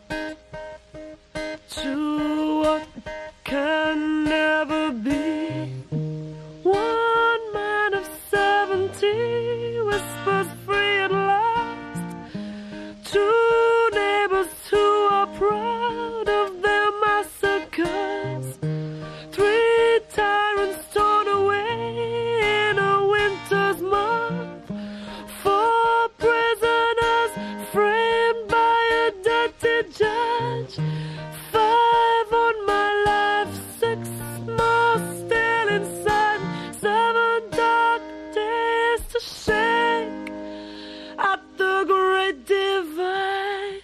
to what can never be. One man of seventy whispers free at last. Two neighbors who are proud of their massacres. Three tyrants torn away in a winter's month. Four prisoners framed by a dirty judge. Five on my life, six more still inside. Seven dark days to shake at the great divide.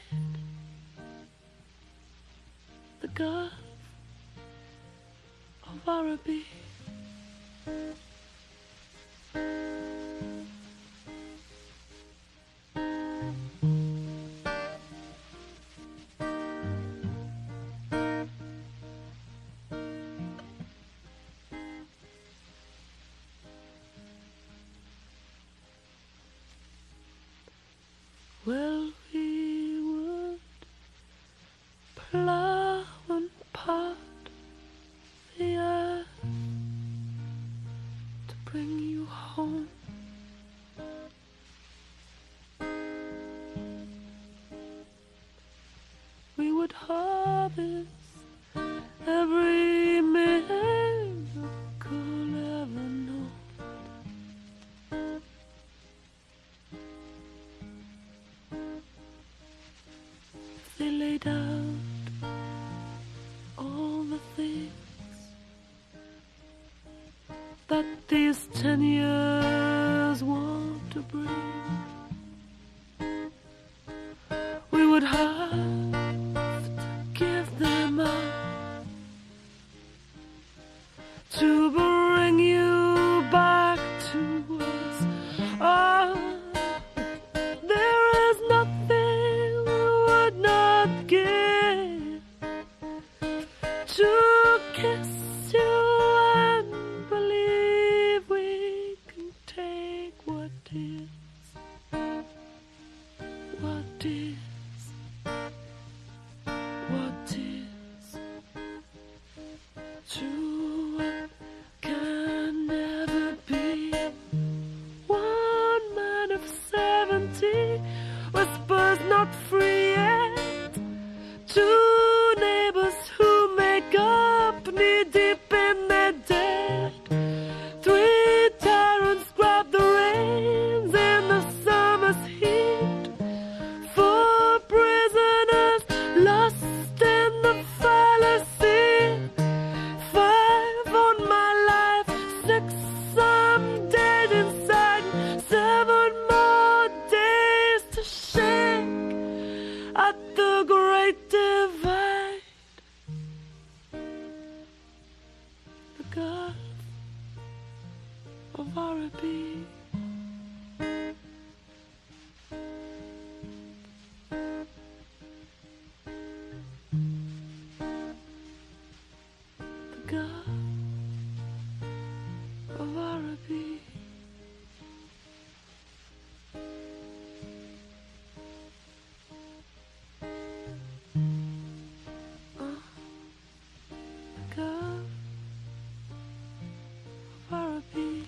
The Gulf of Araby. Well, we would plow and part the earth to bring you home. We would harvest every miracle ever known. They laid out all the things that these ten years want to bring. We would have to give them up to bring you back to us. Oh, there is nothing we would not give to kiss you and believe we can take what is, what is, what is, to what can never be. One man of seventy whispers not free yet. Two neighbors who make up knee deep in their dead. Three tyrants grab the reins in the summer's heat. Four prisoners lost in the fallacy. Five on my life, six I'm dead inside. Seven more days to shake at the great divide. The Gulf of Araby. The Gulf of Araby. Oh, the Gulf of Araby.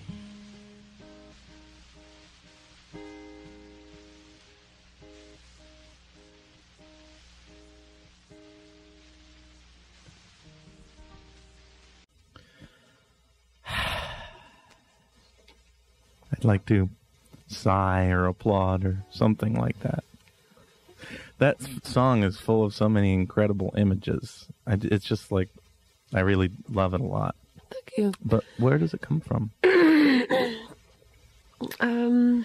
I'd like to sigh or applaud or something like that. That song is full of so many incredible images. I, it's just like, I really love it a lot. Thank you. But where does it come from? um,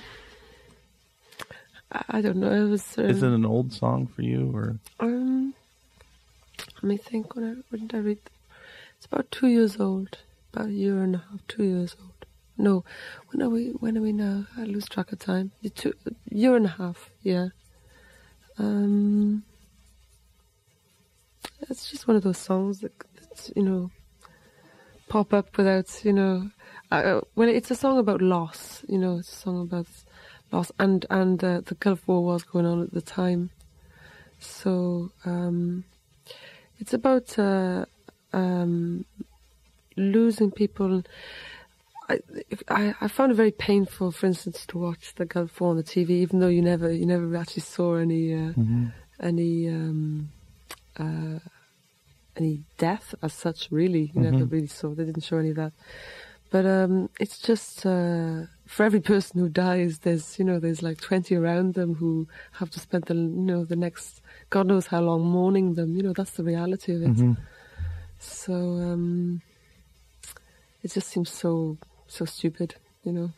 I, I don't know. It was. Uh, Is it an old song for you, or? Um, let me think, when, I, when did I read? It's about two years old, about a year and a half, two years old. No, when are we, when are we now? I lose track of time. Two, a year and a half, yeah. Um, it's just one of those songs that, that you know, pop up without, you know, uh, well, it's a song about loss, you know, it's a song about loss, and, and uh, the Gulf War was going on at the time. So, um, it's about uh, um, losing people. I, I I found it very painful, for instance, to watch the Gulf War on the T V, even though you never you never actually saw any uh, mm-hmm. any um, uh, any death as such. Really, you mm-hmm. never really saw. They didn't show any of that. But um, it's just uh, for every person who dies, there's you know there's like twenty around them who have to spend the you know the next God knows how long mourning them. You know that's the reality of it. Mm-hmm. So um, it just seems so. So stupid, you know.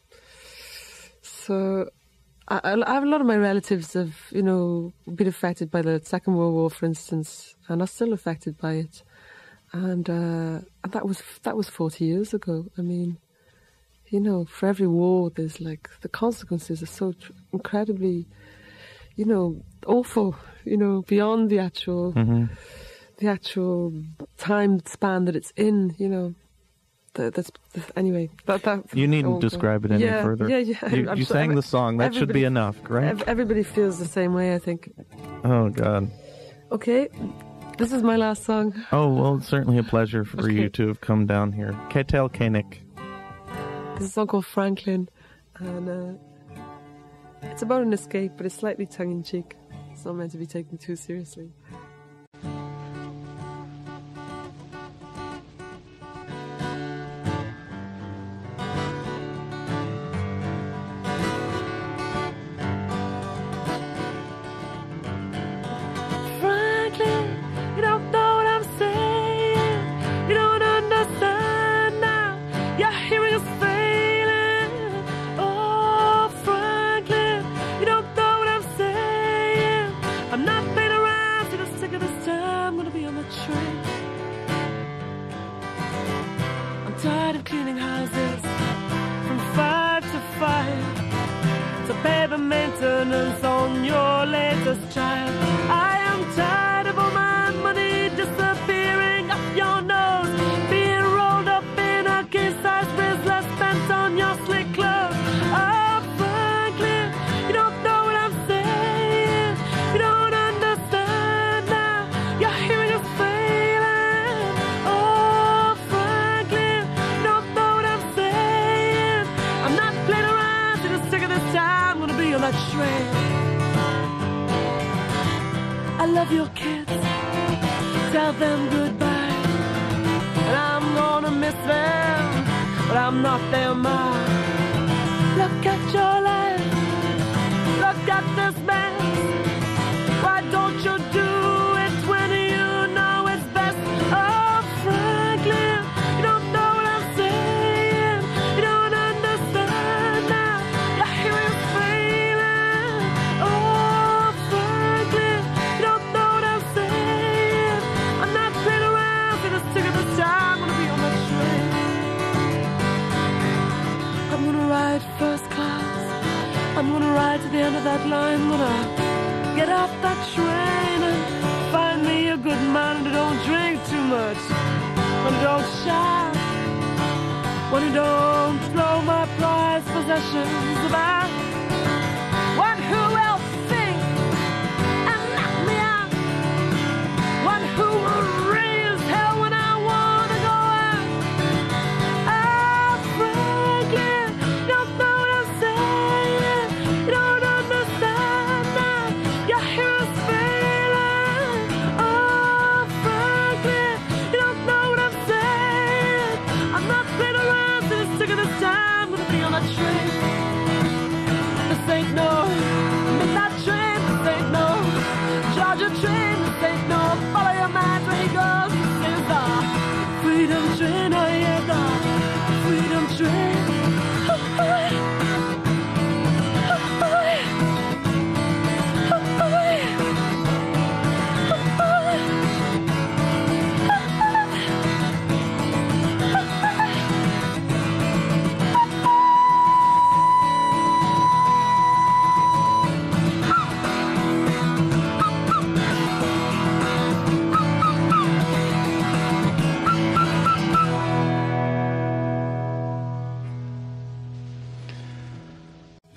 So I, I have a lot of my relatives have, you know, been affected by the Second World War, for instance, and are still affected by it. And, uh, and that was that was forty years ago. I mean, you know, for every war, there's like the consequences are so tr- incredibly, you know, awful. You know, beyond the actual mm-hmm. the actual time span that it's in. You know. That's, that's anyway. That, that, you needn't oh, describe it any yeah, further. Yeah, yeah. You, you sure, sang the song. That should be enough, right? Everybody feels the same way, I think. Oh God. Okay, this is my last song. Oh well, it's certainly a pleasure for okay. you to have come down here. Ketel Koenig. This is a song called Franklin, and uh, it's about an escape, but it's slightly tongue-in-cheek. It's not meant to be taken too seriously. Maintenance on your latest child. I am tired of all my money disappearing up your nose, being rolled up in a king-size Rizzler spent on your slick clothes. Oh, Franklin, you don't know what I'm saying. You don't understand now. Your hearing is failing. Oh, Franklin, you don't know what I'm saying. I'm not playing around, so just sick of this time. Be on that train. I love your kids. Tell them goodbye. And I'm gonna miss them, but I'm not their mom. Look at your life. Look at this mess. Why don't you do it when you know it's best? Oh, Franklin, you don't know what I'm saying. You don't understand now. Your hearing's first class. I'm gonna ride to the end of that line. I'm gonna get off that train and find me a good man who don't drink too much, one who don't shout, one who don't throw my prized possessions about, one who will sing and knock me out, one who will raise hell when I wanna go out. Oh, Franklin, don't know what I'm saying. You don't understand now. Your hero's failing. Oh, Franklin, you don't know what I'm saying. I'm not playing around, so sick of this time. I'm gonna be on that train.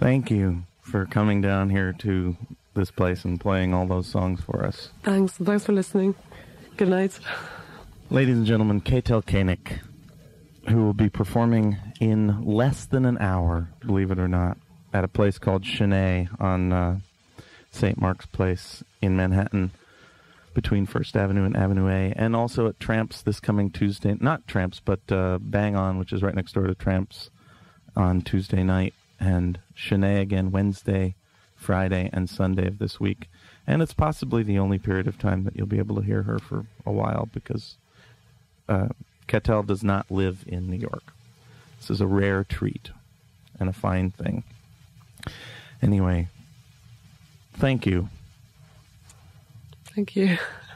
Thank you for coming down here to this place and playing all those songs for us. Thanks. Thanks for listening. Good night. Ladies and gentlemen, Ketel Koenig, who will be performing in less than an hour, believe it or not, at a place called Chenet on uh, Saint Mark's Place in Manhattan, between First Avenue and Avenue A, and also at Tramps this coming Tuesday. Not Tramps, but uh, Bang On, which is right next door to Tramps, on Tuesday night, and Chenet again Wednesday, Friday, and Sunday of this week. And it's possibly the only period of time that you'll be able to hear her for a while, because uh, Ketel does not live in New York. This is a rare treat and a fine thing. Anyway, thank you. Thank you.